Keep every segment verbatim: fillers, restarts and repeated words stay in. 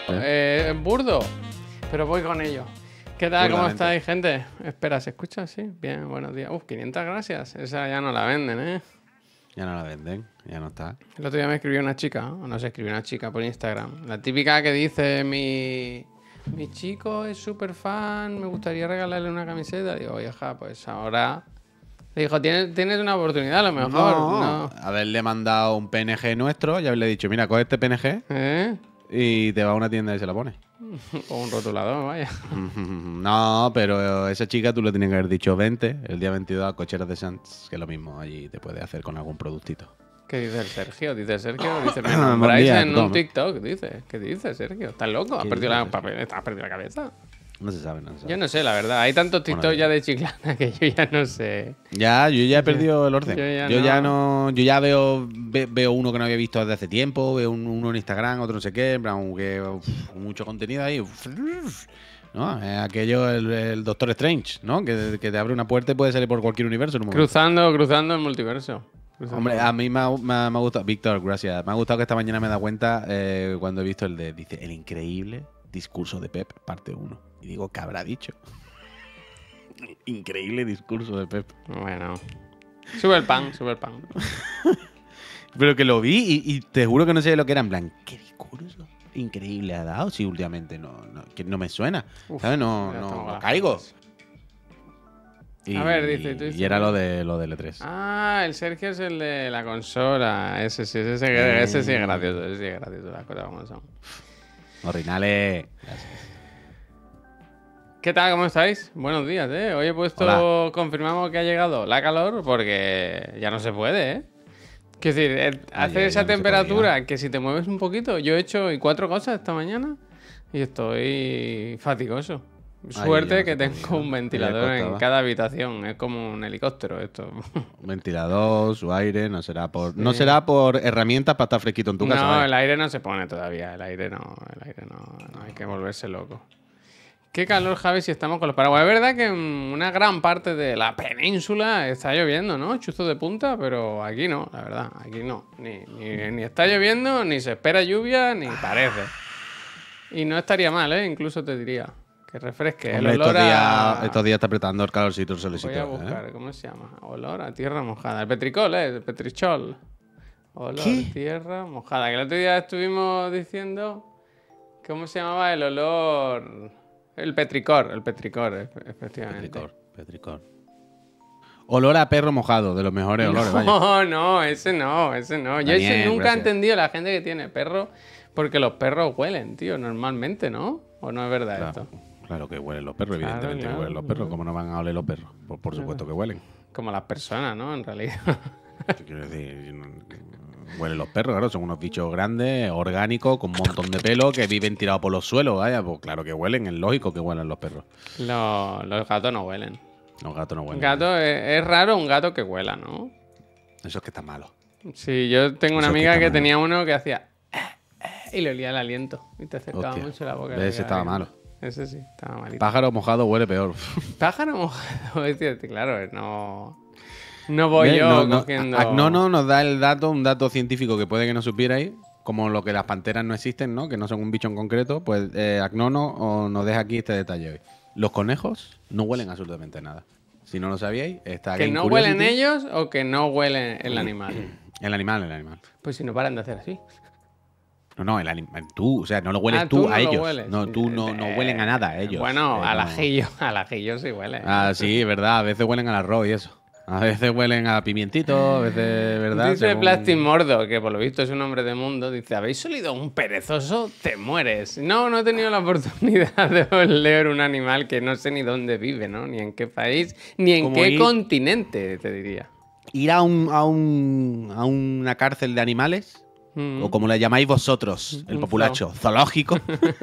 eh, burdo, pero voy con ello. ¿Qué tal? ¿Cómo estáis, gente? Espera, ¿se escucha? Sí, bien, buenos días. Uf, quinientas gracias. Esa ya no la venden, ¿eh? Ya no la venden, ya no está. El otro día me escribió una chica, o no sé, escribió una chica por Instagram. La típica que dice, mi, mi chico es súper fan, me gustaría regalarle una camiseta. Digo, oye, ja, pues ahora... Le dijo, ¿tienes, tienes una oportunidad a lo mejor. No, no. Haberle mandado un P N G nuestro y haberle dicho, mira, coge este P N G ¿Eh? y te va a una tienda y se la pone. O un rotulador, vaya. No, pero esa chica tú le tienes que haber dicho vente el día veintidós a Cocheras de Sants, que es lo mismo, allí te puede hacer con algún productito. ¿Qué dice el Sergio? Dice el Sergio, dice, me Buen nombráis día, en Tom. un TikTok, dice. ¿Qué dice Sergio? ¿Estás loco? ¿Has ¿Qué perdido la, dice? papel- ¿Has perdido la cabeza? No se sabe, no se sabe. Yo no sé, la verdad. Hay tantos TikToks Bueno, ya de Chiclana que yo ya no sé. Ya, yo ya he perdido el orden. Yo ya Yo no. ya no. Yo ya veo, ve- veo uno que no había visto desde hace tiempo, veo un- uno en Instagram, otro no sé qué, en plan, que uf, mucho contenido ahí. uf, ¿no? Es aquello, el, el Doctor Strange, ¿no? Que, que te abre una puerta y puede salir por cualquier universo en un momento. Cruzando, cruzando el multiverso. Cruzando. Hombre, a mí me ha, me ha- me ha gustado. Víctor, gracias. Me ha gustado que esta mañana me he dado cuenta eh, cuando he visto el de. Dice, el increíble discurso de Pep, parte uno. Y digo, ¿qué habrá dicho? Increíble discurso de Pep. Bueno. Sube el pan, sube el pan. Pero que lo vi y, y te juro que no sé lo que era. En plan, ¿qué discurso increíble ha dado? Si últimamente no, no, que no me suena. Uf, ¿Sabes? No, ya no, estamos con no las caigo. cosas. Y, A ver, dice, tú dices- y era lo de lo del E tres. Ah, el Sergio es el de la consola. Ese sí, ese, sí- ese sí es gracioso. Ese sí es gracioso, las cosas como son. Orinales. ¿Qué tal? ¿Cómo estáis? Buenos días, ¿eh? Hoy he puesto, Hola. confirmamos que ha llegado la calor porque ya no se puede, ¿eh? Quiero decir, eh, Ah, hace ya- ya esa no se temperatura podía. que si te mueves un poquito, yo he hecho hoy cuatro cosas esta mañana y estoy fatigoso. Suerte ya no que se tengo podía. un Ya ventilador en costaba. cada habitación, es como un helicóptero esto. Un ventilador, su aire, no será por. Sí. No será por herramientas para estar fresquito en tu casa. No, vaya. el aire no se pone todavía, el aire no, el aire no, no hay que volverse loco. Qué calor, Javi, si estamos con los paraguas. Es verdad que en una gran parte de la península está lloviendo, ¿no? Chuzo de punta, pero aquí no, la verdad, aquí no. Ni, ni, ni está lloviendo, ni se espera lluvia, ni parece. Y no estaría mal, ¿eh? Incluso te diría que refresque. Hombre, el olor estos, días, a... estos días está apretando el calorcito, el solecito. Voy a ¿eh? buscar, ¿cómo se llama? Olor a tierra mojada. El petricol, ¿eh? El petrichol. Olor ¿Qué? a tierra mojada. Que el otro día estuvimos diciendo... ¿Cómo se llamaba el olor? El petricor, el petricor, efe- efectivamente. Petricor, petricor. Olor a perro mojado, de los mejores olores, vaya. No, no, ese no, ese no. Yo Daniel, ese nunca gracias. he entendido la gente que tiene perro, porque los perros huelen, tío, normalmente, ¿no? ¿O no es verdad Claro, esto? claro que huelen los perros, Claro, evidentemente claro, que huelen los perros. ¿Cómo no van a oler los perros? Por, por supuesto que huelen. Como las personas, ¿no? En realidad. Yo quiero decir, no- huelen los perros, claro, son unos bichos grandes, orgánicos, con un montón de pelo, que viven tirados por los suelos, vaya, pues claro que huelen, es lógico que huelen los perros. Los, los gatos no huelen. Los gatos no Un huelen. gato es, es raro un gato que huela, ¿no? Eso es que está malo. Sí, yo tengo una Eso es que amiga está que malo. tenía uno que hacía y le olía el aliento y te acercaba Hostia, mucho la boca. ese le estaba olía bien. malo. Ese sí, estaba malito. Pájaro mojado huele peor. Pájaro mojado, es decir, claro, no, no voy ¿Ves? yo No, no, cogiendo... Agnono nos da el dato, un dato científico que puede que no supierais, como lo que las panteras no existen, ¿no? Que no son un bicho en concreto, pues eh, Agnono os nos deja aquí este detalle hoy. Los conejos no huelen absolutamente nada. Si no lo sabíais, está ¿Que Game no Curiosity. huelen ellos o que no huelen el animal? El animal, el animal. Pues si no paran de hacer así. No, no, el animal. Tú, o sea, no lo hueles Ah, tú, tú no a lo ellos. hueles. No, tú no, no Eh, huelen a nada, ellos. Bueno, Eh, al no. ajillo, al ajillo sí huele. Ah, sí, es verdad. A veces huelen al arroz y eso. A veces huelen a pimientito, a veces, ¿verdad? Dice Según- Plastic Mordo, que por lo visto es un hombre de mundo, dice, ¿habéis olido un perezoso? Te mueres. No, no he tenido la oportunidad de oler un animal que no sé ni dónde vive, ¿no? Ni en qué país, ni en Como qué ir- continente, te diría. Ir a, un, a, un, a una cárcel de animales, Mm. o como le llamáis vosotros, el Un populacho, zoológico,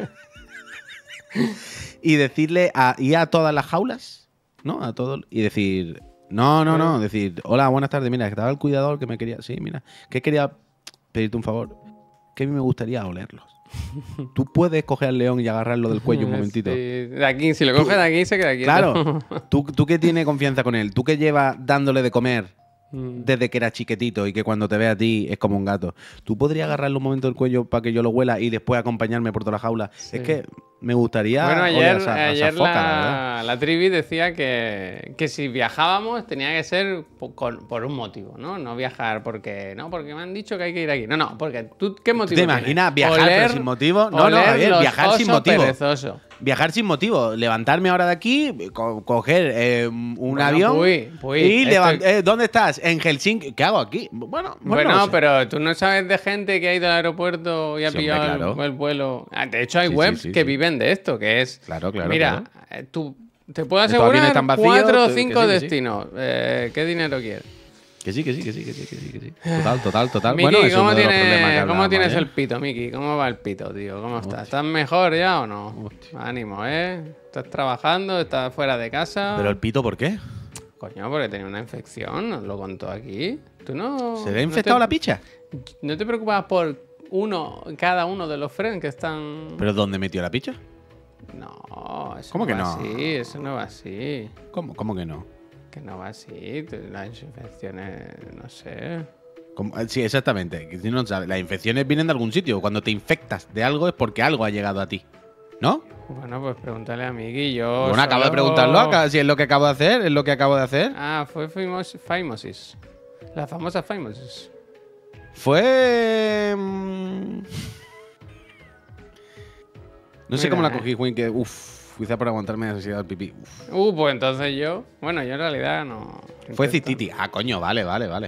y decirle a ir a todas las jaulas, ¿no? A todos, y decir, no, no, no, decir, hola, buenas tardes, mira, que estaba el cuidador que me quería, sí, mira, que quería pedirte un favor, que a mí me gustaría olerlos. Tú puedes coger al león y agarrarlo del cuello un momentito. Sí, de aquí, si lo coge de aquí, se queda quieto. Claro, tú, tú que tienes confianza con él, tú que llevas dándole de comer desde que era chiquitito y que cuando te ve a ti es como un gato. ¿Tú podrías agarrarle un momento del cuello para que yo lo huela y después acompañarme por toda la jaula? Sí. Es que me gustaría... Bueno, oler ayer, a esa- a esa ayer foca, la la, verdad. la trivi decía que, que si viajábamos tenía que ser po- con- por un motivo, ¿no? No viajar porque, no, porque me han dicho que hay que ir aquí. No, no, porque tú, ¿qué motivo te tienes? imaginas viajar, pero sin motivo? No, no, oler Javier, los viajar sin osos motivo. perezosos. Viajar sin motivo. Levantarme ahora de aquí, co- coger eh, un Bueno, avión Puy, Puy, y esto- levan- eh, ¿dónde estás? En Helsinki. ¿Qué hago aquí? Bueno, bueno, Bueno, no sé. pero tú no sabes de gente que ha ido al aeropuerto y ha Sí, hombre, pillado el- claro. el, vuelo. Ah, de hecho, hay Sí, sí, webs sí, que sí. viven de esto, que es. Claro, claro, Mira, claro. eh, tú te puedo Estos aviones asegurar están vacíos, cuatro o que- que cinco sí, que sí. destinos. Eh, ¿Qué dinero quieres? Que sí, que sí, que sí, que sí, que sí, que sí. Total, total, total. Miki, bueno, eso es ¿cómo, uno de los tienes- problemas que ¿cómo hablábamos tienes ayer. el pito, Miki? ¿Cómo va el pito, tío? ¿Cómo estás? ¿Estás mejor ya o no? Hostia. Ánimo, ¿eh? ¿Estás trabajando? ¿Estás fuera de casa? ¿Pero el pito por qué? Coño, porque tenía una infección, nos lo contó aquí. ¿Tú no...? ¿Se le ha no infectado te- la picha? ¿No te preocupas por uno, cada uno de los friends que están...? ¿Pero dónde metió la picha? No, eso ¿Cómo no que va no? así, eso no va así. ¿Cómo, cómo que no? Que no va así, te- las infecciones, no sé. ¿Cómo? Eh, Sí, exactamente. Que si no sabes, las infecciones vienen de algún sitio. Cuando te infectas de algo es porque algo ha llegado a ti. ¿No? Bueno, pues pregúntale a Miki, yo... Bueno, acabo de solo- preguntarlo acá, si es lo que acabo de hacer, es lo que acabo de hacer. Ah, fue famous, Phimosis. La famosa Phimosis. Fue. mm, No sé Mira, cómo la eh. cogí, Juan, que uff, quizá por aguantarme la necesidad del pipí. Uf. Uh, pues entonces yo... Bueno, yo en realidad no... Fue intento- cistitis. Ah, coño, vale, vale, vale.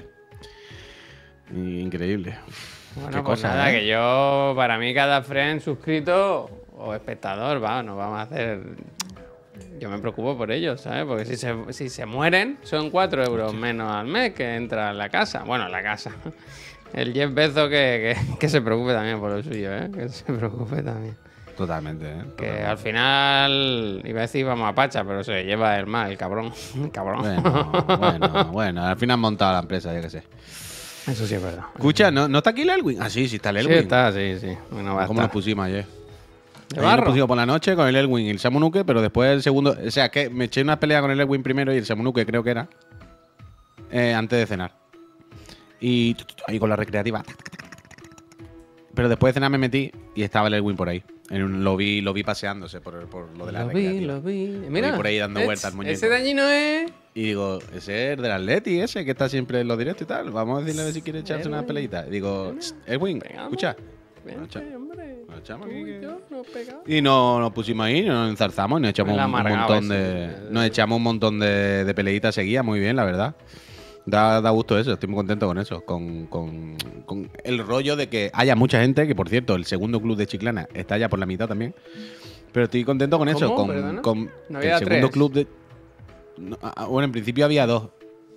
Increíble. Bueno, Qué pues cosa, nada, ¿eh? que yo, para mí, cada friend suscrito o espectador, va, nos vamos a hacer. Yo me preocupo por ellos, ¿sabes? Porque si se, si se mueren, son cuatro euros menos al mes que entra en la casa. Bueno, en la casa. El Jeff Bezos que, que, que se preocupe también por lo suyo, ¿eh? Que se preocupe también. Totalmente, ¿eh? Que Totalmente. al final, iba a decir vamos a Pacha, pero se lleva el mal, el cabrón. El cabrón. Bueno, bueno, bueno. Al final han montado la empresa, yo qué sé. Eso sí es verdad. Escucha, ¿no, ¿no está aquí el Elwin? Ah, sí, sí está el Sí Elwin. está, sí, sí. Bueno, va a ¿Cómo nos estar. pusimos ayer? ¿De Ayer barro? nos pusimos por la noche con el Elwin y el Samunuke, pero después el segundo. O sea, que me eché una pelea con el Elwin primero y el Samunuke, creo que era. eh, antes de cenar. Y tu, tu, tu, ahí con la recreativa. tac, tac, tac, tac, tac, tac. Pero después de cenar me metí y estaba el Elwin por ahí. En un- lo, vi, lo vi paseándose por, por lo de la Lo vi, recreativa. lo vi. Mira, por ahí dando es- vueltas al muñeco. Ese dañino es. Y digo, ese es del Atleti, ese que está siempre en los directos y tal. Vamos a decirle a ver si quiere echarse una Elwin. peleita. Y digo, "Shh, Elwin, Pegamos. escucha. Vente, Echa- hombre. nos echamos Tú aquí y que- yo nos pegamos. Y no, nos pusimos ahí, nos enzarzamos y nos echamos El un, un amargado montón ese. de. Nos echamos un montón de, de peleitas seguidas, muy bien, la verdad. Da, da gusto eso, estoy muy contento con eso. Con, con- con el rollo de que haya mucha gente, que por cierto, el segundo club de Chiclana está ya por la mitad también. Pero estoy contento con eso. ¿Cómo? Con, Perdona. con No que el había segundo tres. club de. No, ah, bueno, en principio había dos.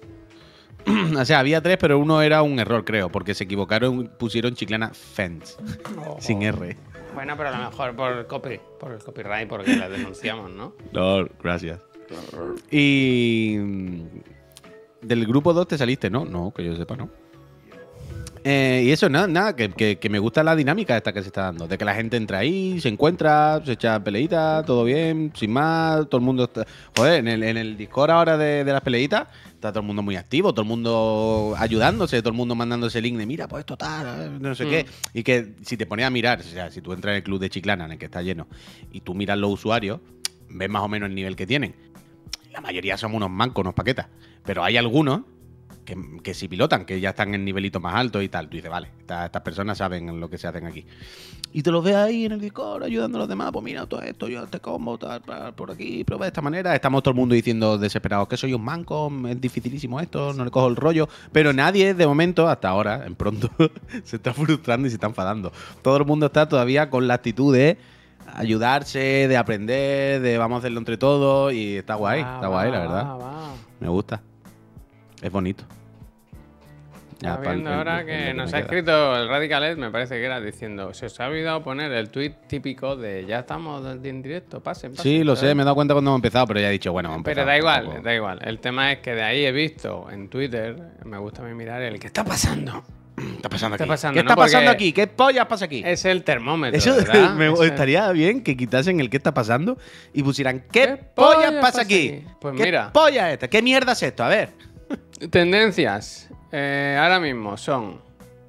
O sea, había tres, pero uno era un error, creo, porque se equivocaron, pusieron Chiclana Fence, sin R. Bueno, pero a lo mejor por, copy, por el copyright, porque la denunciamos, ¿no? No, gracias. Y. mm, Del grupo dos te saliste, ¿no? No, que yo sepa, no. Eh, y eso, nada, nada, que, que- que me gusta la dinámica esta que se está dando. De que la gente entra ahí, se encuentra, se echa peleita, todo bien, sin más, todo el mundo está. Joder, en el, en el Discord ahora de, de las peleitas, está todo el mundo muy activo, todo el mundo ayudándose, todo el mundo mandándose link de mira, pues esto tal, no sé Mm. qué. Y que si te pones a mirar, o sea, si tú entras en el club de Chiclana, en el que está lleno, y tú miras los usuarios, ves más o menos el nivel que tienen. La mayoría somos unos mancos, unos paquetas. Pero hay algunos que, que sí pilotan, que ya están en nivelitos más altos y tal. Tú dices, vale, esta- estas personas saben lo que se hacen aquí. Y te los ves ahí en el Discord ayudando a los demás. Pues mira, todo esto, yo te combo, tal, tal, por aquí, prueba de esta manera. Estamos todo el mundo diciendo desesperados que soy un manco, es dificilísimo esto, no le cojo el rollo. Pero nadie, de momento, hasta ahora, en pronto, se está frustrando y se está enfadando. Todo el mundo está todavía con la actitud de ayudarse, de aprender, de vamos a hacerlo entre todos. Y está guay, Va, está guay, va, la verdad. va, va. Me gusta. Es bonito. Ya, Está pa'l- viendo el- ahora el- que el nos me ha queda. escrito el Radicalet, me parece que era diciendo, se os ha olvidado poner el tweet típico de ya estamos en directo, pasen, pasen. Sí, lo sé, ¿sabes? me he dado cuenta cuando hemos empezado, pero ya he dicho, bueno, hemos Pero empezado. da igual, tampoco- da igual. El tema es que de ahí he visto en Twitter, me gusta a mí mirar el que está pasando. ¿Qué está pasando está aquí? pasando, ¿Qué no? está pasando Porque aquí? ¿Qué pollas pasa aquí? Es el termómetro, Eso ¿verdad? me Es el- estaría bien que quitasen el qué está pasando y pusieran ¿qué, ¿Qué pollas pollas pasa pasa aquí? aquí? Pues ¿Qué mira. polla es esta? ¿Qué mierda es esto? A ver. Tendencias. Eh, ahora mismo son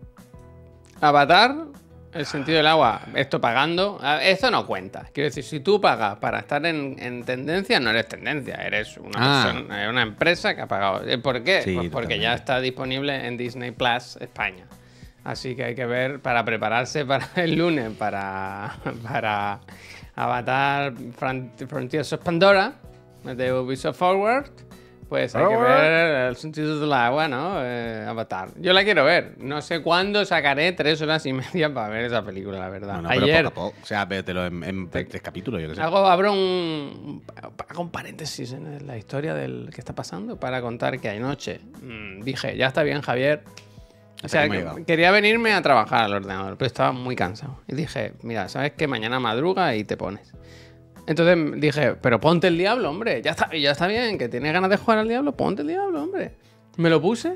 Avatar, el sentido del agua, esto pagando. Esto no cuenta. Quiero decir, si tú pagas para estar en, en tendencia, no eres tendencia, eres una Ah. persona, una empresa que ha pagado. ¿Por qué? Sí, Pues porque totalmente. ya está disponible en Disney Plus España. Así que hay que ver para prepararse para el lunes, para, para Avatar Fron- Frontiers of Pandora de Ubisoft Forward. Pues hay que ver el sentido del agua, ¿no? Eh, Avatar. Yo la quiero ver. No sé cuándo sacaré tres horas y media para ver esa película, la verdad. No, no, pero Ayer poco a poco. O sea, vételo en, en tres capítulos, yo qué sé. hago, abro un, hago un paréntesis en la historia del que está pasando para contar que anoche mm, dije, ya está bien, Javier. O sea, aquí me he que- llegado. quería venirme a trabajar al ordenador, pero estaba muy cansado. Y dije, mira, ¿sabes qué? Mañana madruga y te pones. Entonces dije, pero ponte el diablo, hombre. Ya está, ya está bien, que tienes ganas de jugar al diablo, ponte el diablo, hombre. Me lo puse.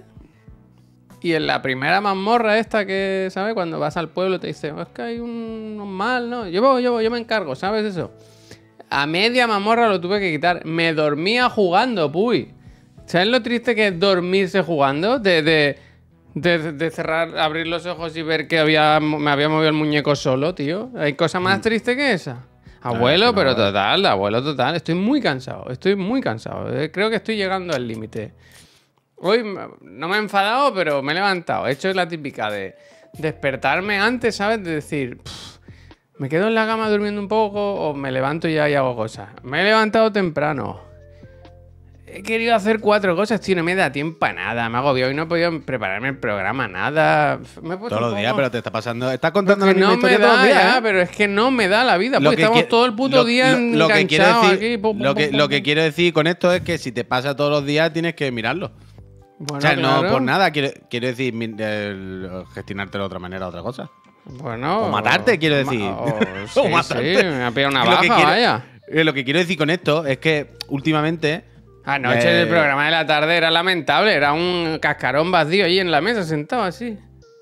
Y en la primera mazmorra esta que, ¿sabes? Cuando vas al pueblo te dice, es que hay un un mal, ¿no? Yo voy, yo voy, yo me encargo, ¿sabes eso? A media mazmorra lo tuve que quitar. Me dormía jugando, puy. ¿Sabes lo triste que es dormirse jugando? De, de, de, de cerrar, abrir los ojos y ver que había, me había movido el muñeco solo, tío. ¿Hay cosa más triste que esa? Abuelo, que no, pero vale. total, abuelo total. Estoy muy cansado, estoy muy cansado. Eh, Creo que estoy llegando al límite. Hoy m- no me he enfadado, pero me he levantado. He hecho la típica de despertarme antes, ¿sabes? De decir, "Pff, me quedo en la cama durmiendo un poco o me levanto ya y hago cosas. Me he levantado temprano. He querido hacer cuatro cosas, tío, no me da tiempo para nada. Me agobio y no he podido prepararme el programa, nada. Me he puesto Todos los un días, poco- pero te está pasando. Estás contando que la misma no me historia todos los da días, ya, ¿eh? pero es que no me da la vida. Lo Porque que estamos qui- todo el puto lo- día lo- lo que quiero enganchados decir, aquí. pum, lo pum, que, pum, lo pum. que quiero decir con esto es que si te pasa todos los días tienes que mirarlo. Bueno, o sea, no claro. por nada. Quiero, quiero decir, mi- el- gestionártelo de otra manera, otra cosa. Bueno, O matarte, quiero decir. ma- o- O sí, matarte. sí, me ha pillado una Lo que baja, quiero- vaya. eh, Lo que quiero decir con esto es que últimamente. Anoche Eh, el programa de la tarde era lamentable, era un cascarón vacío ahí en la mesa sentado así.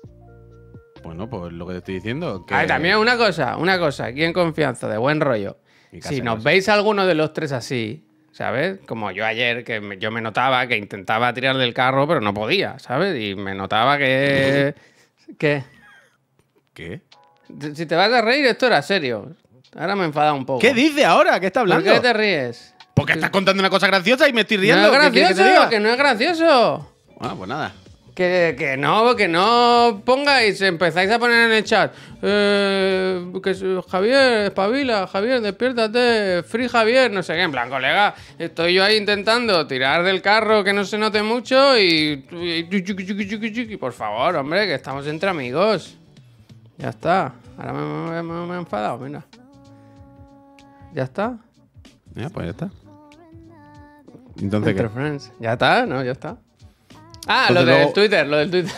Bueno, pues lo que te estoy diciendo. Que Ah, también una cosa, una cosa, aquí en confianza, de buen rollo. Mi casa Si en nos casa. veis alguno de los tres así, ¿sabes? Como yo ayer, que me- yo me notaba que intentaba tirar del carro, pero no podía, ¿sabes? Y me notaba que... ¿Qué? ¿Qué? Si te vas a reír, esto era serio. Ahora me enfada un poco. ¿Qué dice ahora? ¿Qué está ¿Por hablando? qué te ríes? Porque estás contando una cosa graciosa y me estoy riendo. No es ¿Qué quieres que te gracioso, diga? que no es gracioso. Bueno, pues nada. Que, que no, que no pongáis, empezáis a poner en el chat. Eh, que si- Javier, espabila, Javier, despiértate, Free Javier, no sé qué. En plan, colega, estoy yo ahí intentando tirar del carro que no se note mucho y. y, y- y- por favor, hombre, que estamos entre amigos. Ya está. Ahora me, me- me- me he enfadado, mira. Ya está. Ya, pues ya está. Entonces, Entre ¿qué? friends. Ya está, ¿no? Ya está. Ah, Entonces lo del luego- Twitter, lo del Twitter.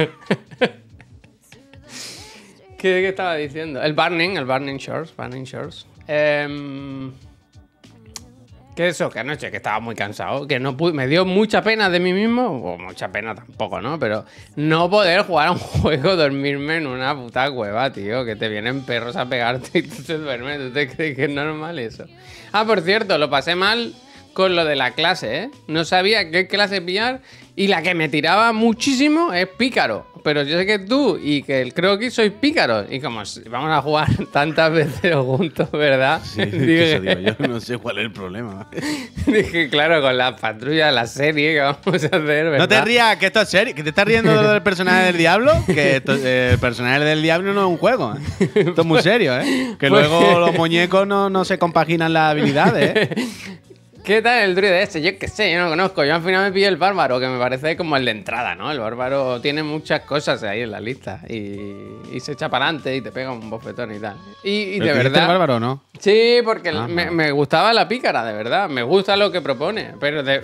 ¿Qué, qué estaba diciendo? El Burning, el Burning Shores, Burning Shores. Em, que eso, que anoche que estaba muy cansado, que no pude, me dio mucha pena de mí mismo, o mucha pena tampoco, ¿no? Pero no poder jugar a un juego, dormirme en una puta cueva, tío, que te vienen perros a pegarte y tú te duermes, ¿tú te crees que es normal eso? Ah, por cierto, lo pasé mal con lo de la clase, ¿eh? No sabía qué clase pillar y la que me tiraba muchísimo es pícaro. Pero yo sé que tú y que el croquis sois pícaros. Y como s- vamos a jugar tantas veces juntos, ¿verdad? Sí, que dije, eso digo yo, no sé cuál es el problema. dije, claro, con la patrulla, la serie que vamos a hacer, ¿verdad? No te rías, que esto es serio. Que te estás riendo de lo del personaje del diablo. Que esto- eh, el personaje del diablo no es un juego. ¿eh? Esto es muy serio, ¿eh? Que Pues- luego los muñecos no, no se compaginan las habilidades, ¿eh? ¿Qué tal el druide este? Yo qué sé, yo no lo conozco. Yo al final me pillé el bárbaro, que me parece como el de entrada, ¿no? El bárbaro tiene muchas cosas ahí en la lista. Y, y se echa para adelante y te pega un bofetón y tal. Y, y ¿Pero de te diste verdad. el bárbaro o no? Sí, porque Ah, me, vale. me gustaba la pícara, de verdad. Me gusta lo que propone. Pero de.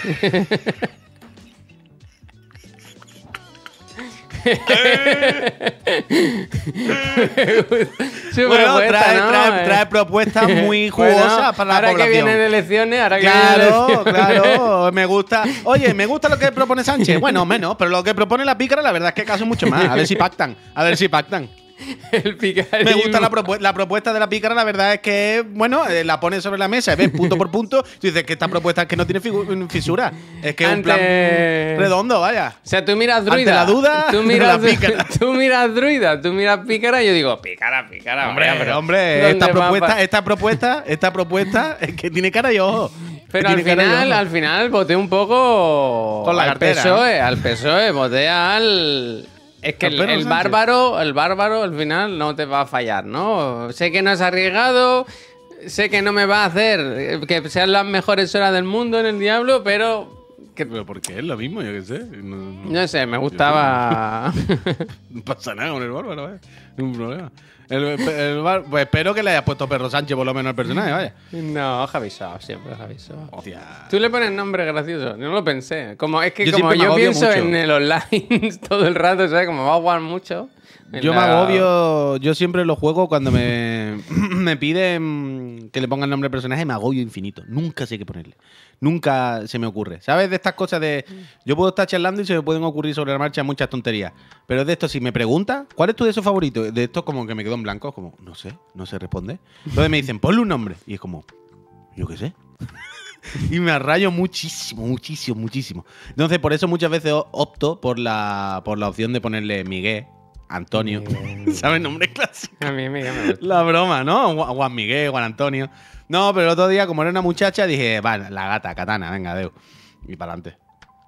Súper Bueno, puesta, trae, ¿no? trae, Eh. trae propuestas muy Bueno, jugosas para la ahora población. que vienen elecciones, ahora que vienen Claro, elecciones. claro, me gusta. Oye, me gusta lo que propone Sánchez. Bueno, menos, pero lo que propone la pícara, la verdad es que caso mucho más. A ver si pactan, a ver si pactan. El picarismo. Me gusta la, propu la propuesta de la pícara, la verdad es que, bueno, eh, la pones sobre la mesa y ves punto por punto. Tú dices que esta propuesta es que no tiene fisura. Es que es Ante... un plan redondo, vaya. O sea, tú miras druida. Ante la duda, tú miras, la pícara. Tú miras druida, tú miras pícara y yo digo, pícara, pícara. Hombre, vaya, pero hombre, esta ¿dónde va propuesta, pa- esta propuesta, esta propuesta es que tiene cara y ojo. Pero al Tiene cara y final, ojo. al final voté un poco Con la al cartera, P S O E, al P S O E, voté al... Es que el, Al Pedro el Sánchez. bárbaro, el bárbaro al final no te va a fallar, ¿no? Sé que no es arriesgado, sé que no me va a hacer que sean las mejores horas del mundo en el Diablo, pero que, Pero ¿por qué? Es lo mismo, yo qué sé. No, no- no sé, me gustaba... no pasa nada con el bárbaro, ¿eh? Ningún problema. El, el bar- pues espero que le hayas puesto Perro Sánchez por lo menos al personaje, vaya. No, Javi Sao, siempre Javi Sao. Hostia. Tú le pones nombre gracioso, yo no lo pensé. Como, es que Yo como siempre me yo agobio pienso mucho. en el online todo el rato, ¿sabes? Como va a jugar mucho. en Yo me la- agobio, yo siempre lo juego cuando me, me piden que le ponga el nombre al personaje, me agobio infinito. Nunca sé qué ponerle. Nunca se me ocurre. ¿Sabes? De estas cosas de. Yo puedo estar charlando y se me pueden ocurrir sobre la marcha muchas tonterías. Pero de esto, si me preguntas, ¿cuál es tu de esos favoritos? De esto, como que me quedo en blanco, como, no sé, no sé responder. Entonces me dicen, ponle un nombre. Y es como, yo qué sé. Y me arrayo muchísimo, muchísimo, muchísimo. Entonces, por eso muchas veces o- opto por la, por la opción de ponerle Miguel, Antonio. Miguel. ¿Sabes? Nombre clásico. A mí me me gusta. La broma, ¿no? Gua- Juan Miguel, Juan Antonio. No, pero el otro día, como era una muchacha, dije, va, la gata, katana, venga, adeu. Y para adelante.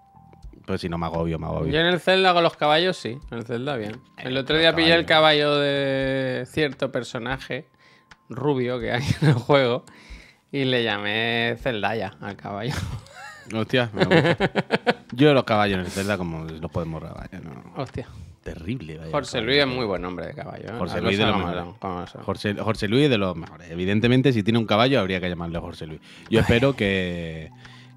Pues si no me agobio, me agobio. Yo en el Zelda con los caballos sí, en el Zelda bien. El otro día pillé el caballo de cierto personaje rubio que hay en el juego y le llamé Zeldaya al caballo. Hostia, me gusta. Yo los caballos en el Zelda como los podemos borrar, vaya, no. Hostia. Terrible, vaya. Jorge Luis es muy buen nombre de caballo. ¿eh? Jorge Las Luis de cosas los como mejores. son, como son. Jorge, Jorge Luis es de los mejores. Evidentemente, si tiene un caballo, habría que llamarle Jorge Luis. Yo espero que,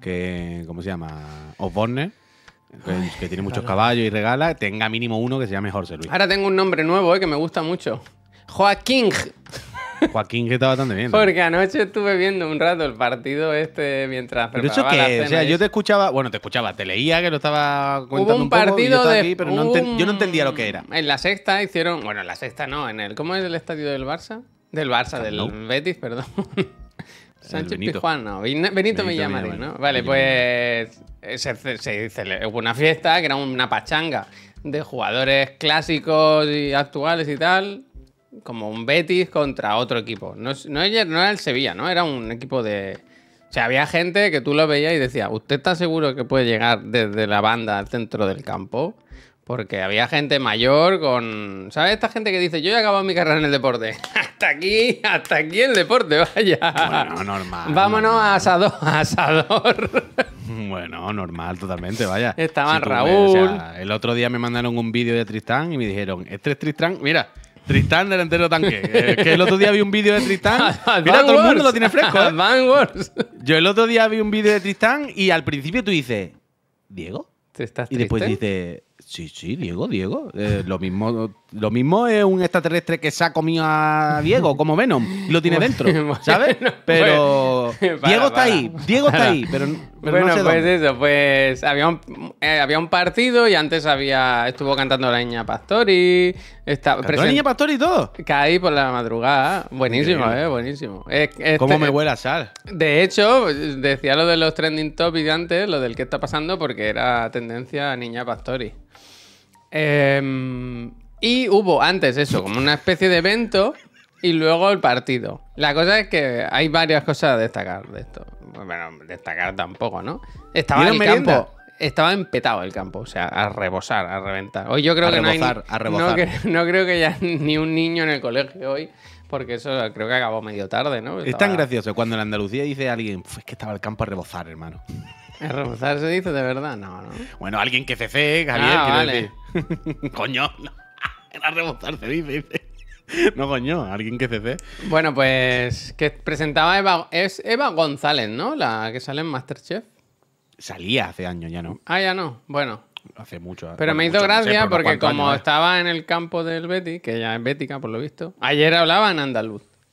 que ¿cómo se llama? Osborne, que, que tiene muchos caballos y regala, tenga mínimo uno que se llame Jorge Luis. Ahora tengo un nombre nuevo eh, que me gusta mucho. Joaquín. Joaquín, que está bastante bien. Porque anoche estuve viendo un rato el partido este mientras Pero eso preparaba la que, cena o sea, y yo eso. te escuchaba, bueno, te escuchaba, te leía que lo estaba comentando Hubo un un poco, y yo partido estaba de. aquí, pero no hubo enten- yo no un- entendía lo que era. En la sexta hicieron. Bueno, en la sexta no, en el. ¿Cómo es el estadio del Barça? Del Barça, del Nou. Betis, perdón. Sánchez Benito. Pizjuán, no. Benito, Benito me llama, Villamarín. ¿no? Vale, pues. eh, Se, se, se cele- hubo una fiesta que era una pachanga de jugadores clásicos y actuales y tal. Como un Betis contra otro equipo. No, es- no, era- no era el Sevilla, ¿no? Era un equipo de. O sea, había gente que tú lo veías y decías, ¿usted está seguro que puede llegar desde la banda al centro del campo? Porque había gente mayor con... ¿Sabes? Esta gente que dice, yo he acabado mi carrera en el deporte. Hasta aquí, hasta aquí el deporte, vaya. Bueno, normal. Vámonos normal. a asador. a asador. Bueno, normal, totalmente, vaya. Estaba tú Raúl. ves, o sea, el otro día me mandaron un vídeo de Tristán y me dijeron, este es Tristán, mira, Tristán delantero tanque. Eh, que el otro día vi un vídeo de Tristán. Mira, todo el mundo lo tiene fresco, ¿eh? Van Wars. Yo el otro día vi un vídeo de Tristán y al principio tú dices, ¿Diego? ¿Te estás Y después triste? dices, sí, sí, Diego, Diego. Eh, lo, mismo, lo mismo es un extraterrestre que se ha comido a Diego, como Venom, y lo tiene dentro, Bueno, ¿sabes? Pero pues, para, Diego está para. ahí, Diego está Para. ahí, pero, pero Bueno, no sé pues dónde. eso, pues había un, eh, había un partido y antes había estuvo cantando la niña Pastori. Está, ¿Cantó la niña Pastor y todo? Caí por la madrugada. Buenísimo, Increíble. eh, buenísimo. Es- este- ¿Cómo me huele a sal? De hecho, decía lo de los trending topics de antes, lo del que está pasando, porque era tendencia a niña Pastori. Eh, y hubo antes eso, como una especie de evento y luego el partido. La cosa es que hay varias cosas a destacar de esto. Bueno, destacar tampoco, ¿no? Estaba el ¿Dieron merienda? campo. Estaba empetado el campo, o sea, a rebosar, a reventar. Hoy yo creo A que rebozar, no hay, a rebozar. No, cre- no creo que haya ni un niño en el colegio hoy, porque eso creo que acabó medio tarde, ¿no? Es Estaba- tan gracioso cuando en Andalucía dice alguien, "Uf, es que estaba el campo a rebozar, hermano. ¿A rebozar se dice de verdad? No, no. Bueno, alguien que cece, Javier, Ah, quiero vale. decir. Coño, no. Era rebozar, se dice, dice. No, coño, alguien que cece. Bueno, pues que presentaba Eva, es Eva González, ¿no? La que sale en MasterChef. Salía hace años, ya no. Ah, ya no. Bueno. Hace mucho. Pero bueno, me hizo mucho, no sé, gracia pero porque ¿cuántos como años, eh? estaba en el campo del Betis, que ya es bética por lo visto, ayer hablaba en andaluz.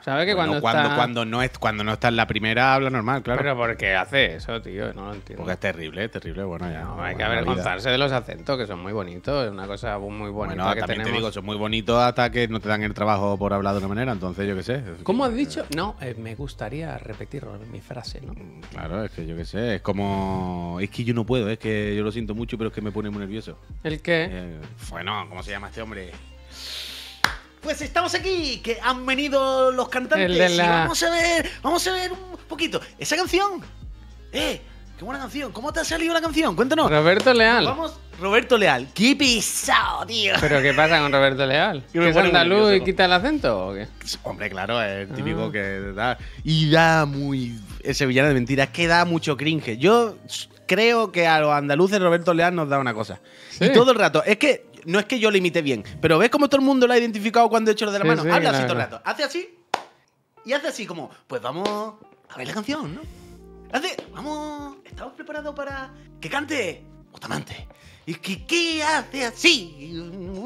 ¿Sabes que Bueno, cuando, cuando, está... cuando, no es, cuando no está en la primera habla normal, claro. Pero ¿por qué hace eso, tío? No lo entiendo. Porque es terrible, es terrible. Bueno, ya. No, hay bueno, que la vida. avergonzarse de los acentos, que son muy bonitos. Es una cosa muy bonita Bueno, que también tenemos. te digo, son muy bonitos hasta que no te dan el trabajo por hablar de una manera, entonces yo qué sé. ¿Cómo has dicho? No, eh, me gustaría repetirlo en mi frase, ¿no? Claro, es que yo qué sé, es como... Es que yo no puedo, es que yo lo siento mucho, pero es que me pone muy nervioso. ¿El qué? Eh, bueno, ¿cómo se llama este hombre? Pues estamos aquí, que han venido los cantantes El de la- y vamos a ver, vamos a ver un poquito. Esa canción, eh, qué buena canción. ¿Cómo te ha salido la canción? Cuéntanos. Roberto Leal. Vamos, Roberto Leal. Qué pisado, tío. ¿Pero qué pasa con Roberto Leal? Que me ¿Que es pone muy andaluz nervioso. y quita el acento o qué? Hombre, claro, es el típico Ah. que da... Y da muy... Ese villano de mentiras que da mucho cringe. Yo creo que a los andaluces Roberto Leal nos da una cosa. Sí. Y todo el rato, es que... No es que yo lo imite bien, pero ¿ves cómo todo el mundo lo ha identificado cuando he hecho lo de la Sí, mano? sí, Habla la así todo el verdad. rato. Hace así y hace así como, pues vamos a ver la canción, ¿no? Hace, vamos, ¿estamos preparados para que cante Bustamante? ¿Y que qué hace así?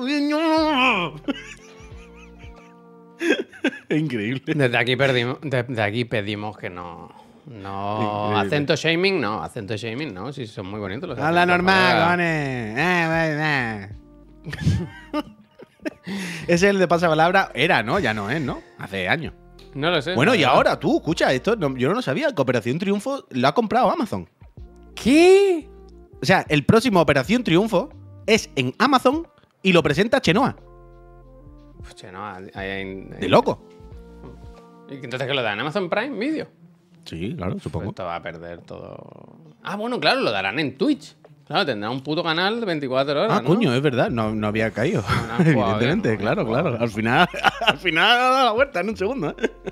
Es increíble. Desde aquí, perdimos, desde aquí pedimos que no... No, Increíble. acento shaming no, acento shaming no, sí, son muy bonitos los Habla acentos, normal, colega. cojones. Eh, eh, eh. Ese es el de pasapalabra. Era, ¿no? Ya no es, ¿no? Hace años. No lo sé. Bueno, la y verdad. ahora tú, escucha, esto no- yo no lo sabía. Que Operación Triunfo lo ha comprado Amazon. ¿Qué? O sea, el próximo Operación Triunfo es en Amazon y lo presenta Chenoa. Pues che, no, hay, hay- De loco. ¿Y entonces qué lo dan? ¿Amazon Prime Video? Sí, claro, Pues supongo. esto va a perder todo. Ah, bueno, claro, lo darán en Twitch. Claro, tendrá un puto canal de veinticuatro horas. Ah, ¿no? coño, es verdad, no, no había caído. No han jugado Evidentemente, bien, no claro, han jugado claro. Al final, al final ha dado la vuelta en un segundo, ¿eh?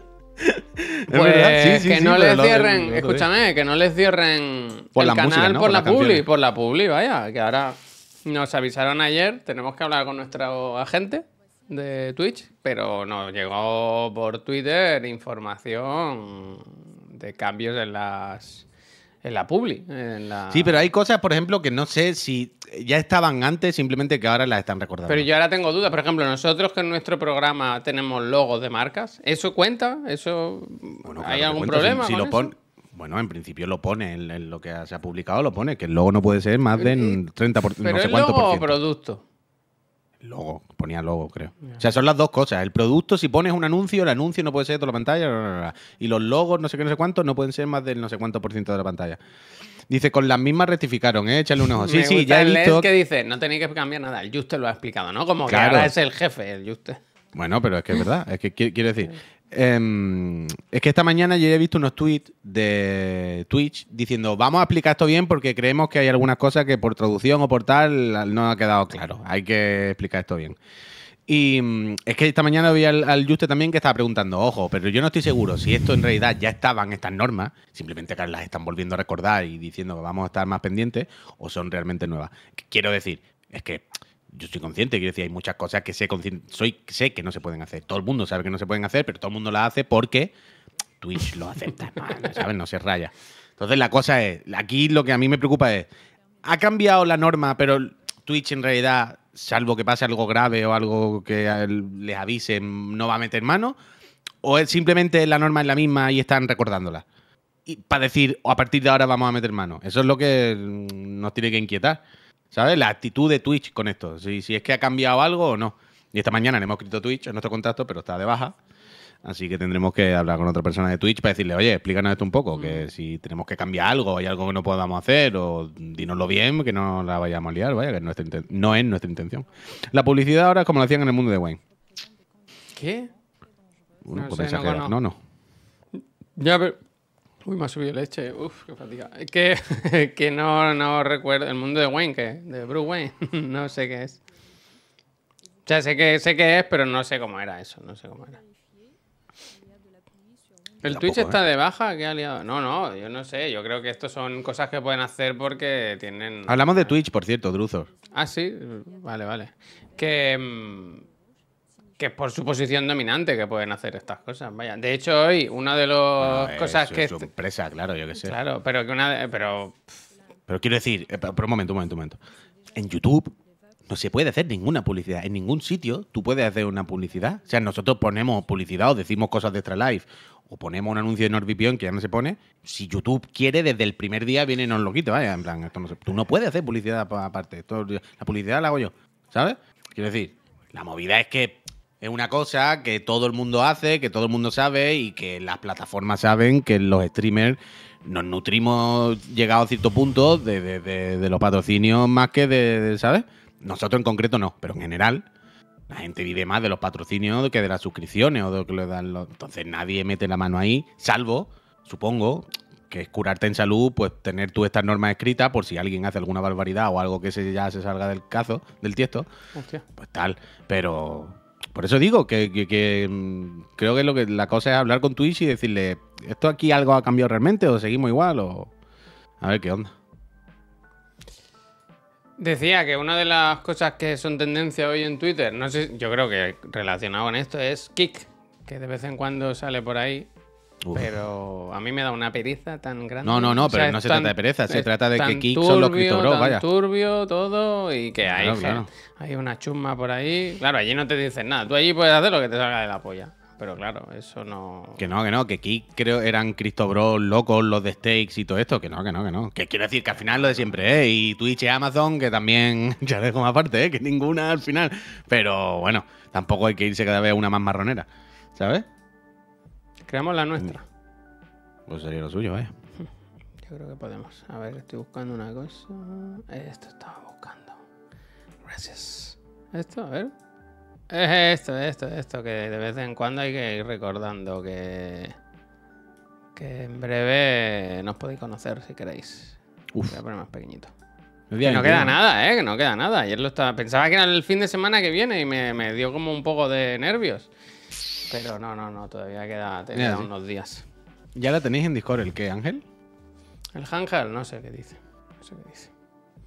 Es Pues verdad, sí, sí, que sí, no pero les lo- cierren, lo otro día. escúchame, que no les cierren Por el las canal músicas, ¿no? por Por la las publi, canciones. por la publi, vaya, que ahora nos avisaron ayer, tenemos que hablar con nuestro agente de Twitch, pero nos llegó por Twitter información de cambios en las en la publi, en la... Sí, pero hay cosas, por ejemplo, que no sé si ya estaban antes, simplemente que ahora las están recordando. Pero yo ahora tengo dudas. Por ejemplo, nosotros que en nuestro programa tenemos logos de marcas, ¿eso cuenta? ¿Eso Bueno, claro hay que algún cuenta, problema Si, si con lo eso? pon- Bueno, en principio lo pone, en, en lo que se ha publicado lo pone, que el logo no puede ser más del treinta por ciento, ¿Pero no sé es cuánto logo por o ciento. producto? Logo, ponía logo, creo. O sea, son las dos cosas. El producto, si pones un anuncio, el anuncio no puede ser de toda la pantalla. bla, bla, bla. Y los logos, no sé qué, no sé cuánto, no pueden ser más del no sé cuánto por ciento de la pantalla. Dice, con las mismas rectificaron, ¿eh? Échale un ojo. Sí, Me sí, gusta ya he el L E D visto. que dice, no tenéis que cambiar nada, el Juste lo ha explicado, ¿no? Como que Claro. ahora es el jefe, el Juste. Bueno, pero es que es verdad. Es que qui- quiero decir. em, es que esta mañana yo he visto unos tweets de Twitch diciendo, vamos a explicar esto bien porque creemos que hay algunas cosas que por traducción o por tal no ha quedado claro. Hay que explicar esto bien. Y mm, es que esta mañana vi al, al Juste también que estaba preguntando, ojo, pero yo no estoy seguro si esto en realidad ya estaban estas normas, simplemente que las están volviendo a recordar y diciendo que vamos a estar más pendientes, o son realmente nuevas. Quiero decir, es que yo soy consciente, quiero decir, hay muchas cosas que sé, conscien- soy, sé que no se pueden hacer. Todo el mundo sabe que no se pueden hacer, pero todo el mundo las hace porque Twitch lo acepta, ¿no? ¿Sabes? No se raya. Entonces la cosa es, aquí lo que a mí me preocupa es, ha cambiado la norma, pero Twitch en realidad, salvo que pase algo grave o algo que a él les avisen, no va a meter mano, o es simplemente la norma es la misma y están recordándola. Y para decir, o a partir de ahora vamos a meter mano. Eso es lo que mm, nos tiene que inquietar. ¿Sabes? La actitud de Twitch con esto. Si, si es que ha cambiado algo o no. Y esta mañana le hemos escrito a Twitch en nuestro contacto, pero está de baja. Así que tendremos que hablar con otra persona de Twitch para decirle, oye, explícanos esto un poco, que si tenemos que cambiar algo, hay algo que no podamos hacer, o dínoslo bien, que no la vayamos a liar, vaya, que es nuestra inten- no es nuestra intención. La publicidad ahora es como lo hacían en el mundo de Wayne. ¿Qué? Bueno, No pues sé, pensaba no que era- conozco. no, no. Ya, pero... Uy, me ha subido leche. Uf, qué fatiga. Es que, que no, no recuerdo. El mundo de Wayne, ¿qué? De Bruce Wayne. No sé qué es. O sea, sé que, sé qué es, pero no sé cómo era eso. No sé cómo era. ¿El Tampoco, Twitch está ¿eh? de baja? ¿Qué ha liado? No, no, yo no sé. Yo creo que esto son cosas que pueden hacer porque tienen... Hablamos de Twitch, por cierto, Druzor. Ah, sí. Vale, vale. Que... mm, que es por su posición dominante que pueden hacer estas cosas. Vaya. De hecho, hoy una de las Bueno, cosas es- que... es su empresa, claro, yo qué sé. Claro, pero que una de... Pero... Pero quiero decir, eh, pero un momento, un momento, un momento. En YouTube no se puede hacer ninguna publicidad. En ningún sitio tú puedes hacer una publicidad. O sea, nosotros ponemos publicidad o decimos cosas de Extra Life o ponemos un anuncio de NordVPN que ya no se pone. Si YouTube quiere, desde el primer día viene y nos lo quita. Vaya, en plan, esto no se, tú no puedes hacer publicidad aparte. Esto, la publicidad la hago yo, ¿sabes? Quiero decir, la movida es que es una cosa que todo el mundo hace, que todo el mundo sabe y que las plataformas saben que los streamers nos nutrimos, llegado a cierto punto, de, de, de, de los patrocinios más que de, de, ¿sabes? Nosotros en concreto no, pero en general la gente vive más de los patrocinios que de las suscripciones o de lo que le dan los... Entonces nadie mete la mano ahí, salvo, supongo, que es curarte en salud, pues tener tú estas normas escritas por si alguien hace alguna barbaridad o algo que se, ya se salga del cazo, del tiesto. Hostia. Pues tal, pero... Por eso digo que, que, que mmm, creo que, lo que la cosa es hablar con Twitch y decirle, ¿esto aquí algo ha cambiado realmente o seguimos igual? O a ver qué onda. Decía que una de las cosas que son tendencia hoy en Twitter, no sé, yo creo que relacionado con esto, es Kick, que de vez en cuando sale por ahí. Uf. Pero a mí me da una pereza tan grande. No, no, no, pero o sea, no se tan, trata de pereza, se trata de que Kick son los criptobros, vaya. Turbio todo y que claro, hay, claro. hay una chusma por ahí. Claro, allí no te dicen nada, tú allí puedes hacer lo que te salga de la polla. Pero claro, eso no... Que no, que no, que Kick creo eran criptobros locos, los de Stakes y todo esto. Que no, que no, que no. Que quiero decir que al final lo de siempre, ¿eh? Y Twitch y Amazon, que también ya dejo más aparte, ¿eh? Que ninguna al final. Pero bueno, tampoco hay que irse cada vez a una más marronera, ¿sabes? Creamos la nuestra. Pues sería lo suyo, vaya. Yo creo que podemos. A ver, estoy buscando una cosa. Esto estaba buscando. Gracias. Esto, a ver. Es esto, esto, esto, que de vez en cuando hay que ir recordando que... Que en breve nos podéis conocer si queréis. Uf. Voy a poner más pequeñito. Que no queda nada, ¿eh? Que no queda nada. Ayer lo estaba... Pensaba que era el fin de semana que viene y me, me dio como un poco de nervios. Pero no, no, no. Todavía queda, te queda unos días. ¿Ya la tenéis en Discord el qué, Ángel? El Ángel, no sé qué dice. No sé qué dice.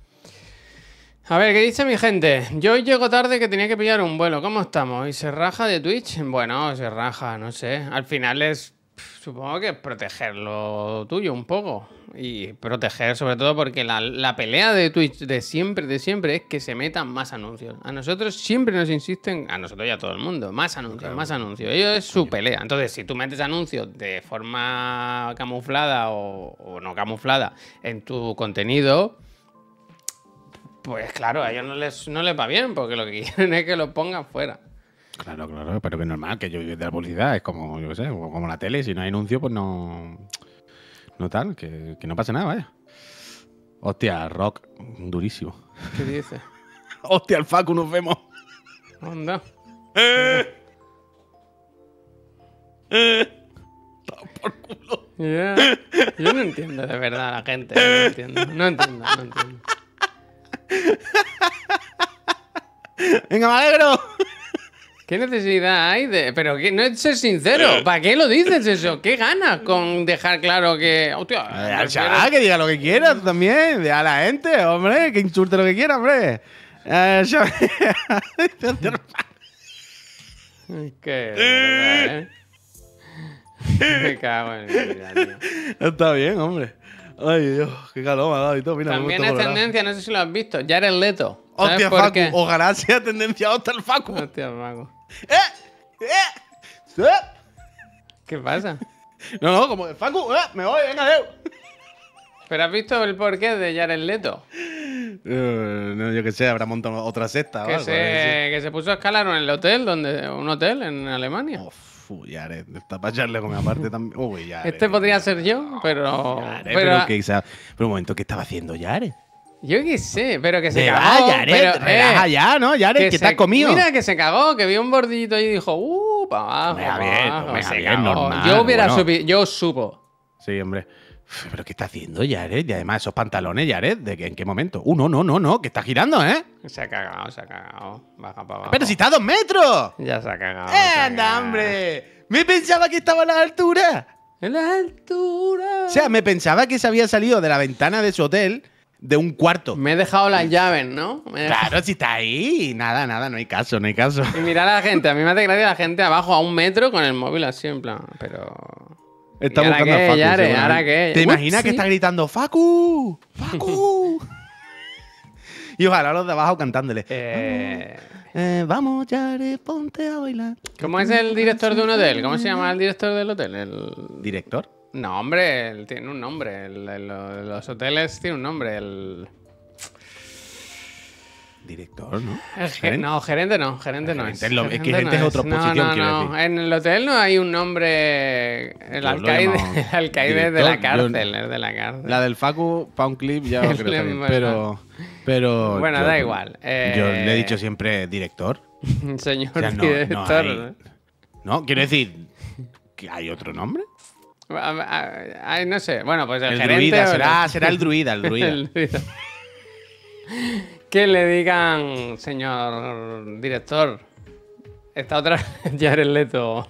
A ver, ¿qué dice mi gente? Yo hoy llego tarde que tenía que pillar un vuelo. ¿Cómo estamos? ¿Y se raja de Twitch? Bueno, se raja, no sé. Al final es... Supongo que proteger lo tuyo un poco. Y proteger sobre todo porque la, la pelea de Twitch de siempre, de siempre es que se metan más anuncios. A nosotros siempre nos insisten, a nosotros y a todo el mundo, más anuncios, claro. más anuncios. Ellos es su pelea. Entonces, si tú metes anuncios de forma camuflada o, o no camuflada en tu contenido, pues claro, a ellos no les, no les va bien porque lo que quieren es que lo pongan fuera. Claro, claro, pero que es normal, que yo de la publicidad es como, yo qué sé, como la tele, si no hay anuncio, pues no... No tal, que, que no pasa nada, vaya. Hostia, Rock, durísimo. ¿Qué dices? Hostia, el Facu, nos vemos. Anda. Eh. Eh. Por culo. Yeah. Yo no entiendo de verdad a la gente, no entiendo, no entiendo, no entiendo. Venga, me alegro. ¿Qué necesidad hay de...? Pero que no es ser sincero. ¿Para qué lo dices eso? ¿Qué ganas con dejar claro que... Hostia, al chaval que diga lo que quiera tú también. Deja a la gente, hombre. Que insulte lo que quiera, hombre. Eh, es que... ¿eh? Me cago en mi vida, tío. Está bien, hombre. Ay, Dios, qué calor me ha dado y todo. Mira, también es tendencia, no sé si lo has visto. Jared Leto. Hostia, Facu. Qué? Ojalá sea tendencia hasta el Facu. Hostia, Facu. ¡Eh! ¡Eh! ¿Eh? ¿Qué pasa? No, no, como el Facu. ¡Eh! Me voy, venga, Leo. ¿Pero has visto el porqué de Jared Leto? Uh, no, yo qué sé, habrá montado otra secta que o algo. Se, que se puso a escalar en el hotel, donde, un hotel en Alemania. Uf, Jared, está para echarle con mi aparte también. Uy, Jared. Este podría ser yo, pero... Jared, pero, pero, que, pero un momento, ¿qué estaba haciendo Jared? Yo qué sé, pero que se de cagó. Va, Jared, pero, relaja eh, ya, ¿no? Jared, que, que se, te has comido. Mira que se cagó, que vio un bordillito ahí y dijo, uh, para abajo, me va pa bien, abajo. me Se bien, cagó. normal, Yo hubiera bueno. subido, yo supo. Sí, hombre. ¿Pero qué está haciendo Jared? Y además esos pantalones, Jared, ¿de qué, en qué momento? Uh, no, no, no, no, que está girando, ¿eh? Se ha cagado, se ha cagado. Baja para abajo. ¡Pero si está a dos metros! Ya se ha cagado. ¡Eh, anda, hombre! Me pensaba que estaba a la altura. En la altura. O sea, me pensaba que se había salido de la ventana de su hotel de un cuarto. Me he dejado las llaves, ¿no? Me he Claro, si está ahí. Nada, nada, no hay caso, no hay caso. Y mira a la gente, a mí me hace gracia la gente abajo a un metro con el móvil así, en plan, pero... Está ¿Y ahora buscando qué, a Facu. Yare? seguramente. ¿Ahora qué? ¿Te Ups, imaginas sí. que está gritando ¡Facu! ¡Facu! Y ojalá los de abajo cantándole. Eh, Eh, vamos, Yare, ponte a bailar. ¿Cómo es el director de un hotel? ¿Cómo se llama el director del hotel? El... ¿Director? No, hombre, él tiene un nombre. El- el- los hoteles tienen un nombre. El... Director, ¿no? el ge- ¿Gerente? no, gerente no, gerente no Gerente es. es lo- es que Gerente gerente no es otra No, posición, no, quiero no. decir. En el hotel no hay un nombre. El Yo lo alcaide, llamo el alcaide de la director, yo- cárcel, es de la cárcel. La del Facu, pa' un clip, ya lo El creo también. de- Pero, pero. Bueno, yo- da igual. Eh, Yo le he dicho siempre director. Señor O sea, no, director. no hay- No, quiero decir. ¿Que hay otro nombre? A- a- Ay, no sé. Bueno, pues el, El gerente. druida, o será, el- será el druida, el druida. el druida. Que le digan, señor director, esta otra Jared Leto.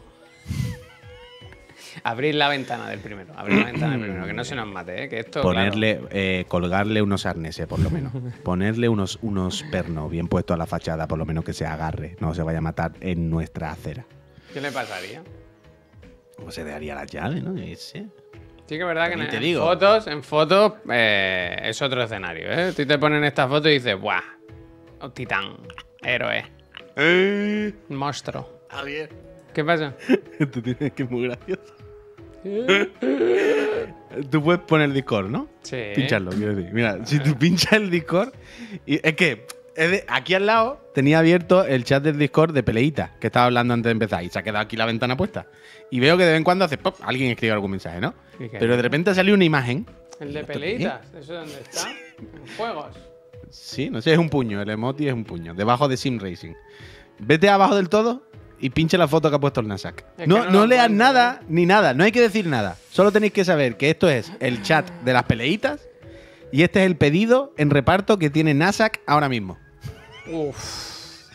Abrir la ventana del primero. Abrir la ventana del primero, que no se nos mate, ¿eh? Que esto. Ponerle, eh, colgarle unos arneses, por lo menos. Ponerle unos, unos pernos bien puestos a la fachada, por lo menos que se agarre. No se vaya a matar en nuestra acera. Claro. ¿Qué le pasaría? ¿Cómo se daría la llave, no? Yo sé. Sí que es verdad que en, También te en digo. fotos, en fotos eh, es otro escenario, ¿eh? Tú te ponen esta foto y dices, ¡buah! Un titán, héroe, monstruo. Javier. ¿Qué pasa? Tú tienes que es muy gracioso. Tú puedes poner Discord, ¿no? Sí. Pincharlo, quiero decir. Mira, si tú pinchas el Discord. Y es que es de- aquí al lado tenía abierto el chat del Discord de Peleita, que estaba hablando antes de empezar. Y se ha quedado aquí la ventana puesta. Y veo que de vez en cuando hace pop, alguien escribe algún mensaje, ¿no? ¿Y qué? Pero de repente salió una imagen. El de ¿Esto qué peleitas, ¿eso dónde está? En juegos. Sí, no sé, es un puño. El emoji es un puño. Debajo de Sim Racing. Vete abajo del todo y pincha la foto que ha puesto el Nasak. Es No, que no no lo leas encuentro, nada ni nada. No hay que decir nada. Solo tenéis que saber que esto es el chat de las peleitas y este es el pedido en reparto que tiene Nasak ahora mismo. Uf.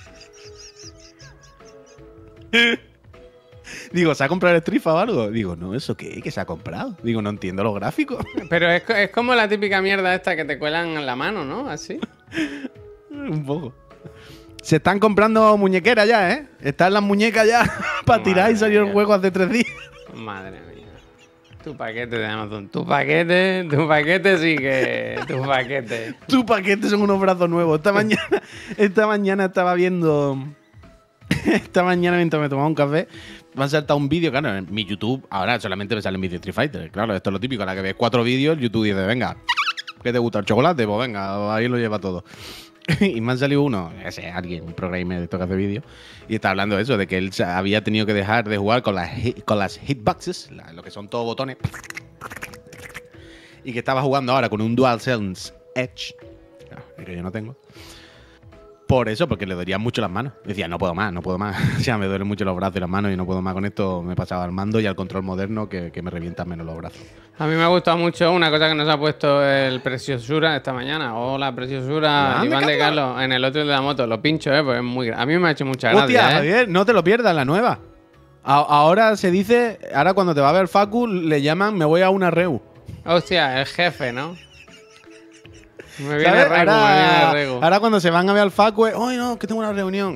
Digo, ¿se ha comprado el Strifa o algo? Digo, no, ¿eso qué? ¿Qué se ha comprado? Digo, no entiendo los gráficos. Pero es, co- es como la típica mierda esta que te cuelan en la mano, ¿no? Así. Un poco. Se están comprando muñequeras ya, ¿eh? Están las muñecas ya para tirar y Madre salió el mía. juego hace tres días. Madre mía. Tu paquete de Amazon. Tu paquete, tu paquete sí que. Tu paquete. Tu paquete son unos brazos nuevos. Esta mañana, esta mañana estaba viendo. Esta mañana mientras me tomaba un café, me ha saltado un vídeo, claro, en mi YouTube, ahora solamente me salen vídeos de Street Fighter. Claro, esto es lo típico, a la que ves cuatro vídeos, YouTube dice, venga, ¿qué te gusta el chocolate? Pues venga, ahí lo lleva todo. Y me han salido uno, ese alguien, un programmer de esto que hace vídeos, y está hablando de eso, de que él se había tenido que dejar de jugar con las, hit- con las hitboxes, la- lo que son todos botones, y que estaba jugando ahora con un DualSense Edge, que yo no tengo. Por eso, porque le dolían mucho las manos. Decía, no puedo más, no puedo más. O sea, me duelen mucho los brazos y las manos y no puedo más con esto. Me he pasado al mando y al control moderno que, que me revientan menos los brazos. A mí me ha gustado mucho una cosa que nos ha puesto el Preciosura esta mañana. Hola, Preciosura. Anda, Iván de Carlos. Carlos, en el otro de la moto. Lo pincho, ¿eh? Pues es muy gra- A mí me ha hecho mucha gracia, Hostia, ¿eh? Javier, no te lo pierdas, la nueva. A- ahora se dice, ahora cuando te va a ver Facu, le llaman, me voy a una reu. Hostia, el jefe, ¿no? Me viene ¿Sabes? Regu, me viene ahora, Regu. ahora cuando se van a ver al Facu, es, ¡ay no, que tengo una reunión!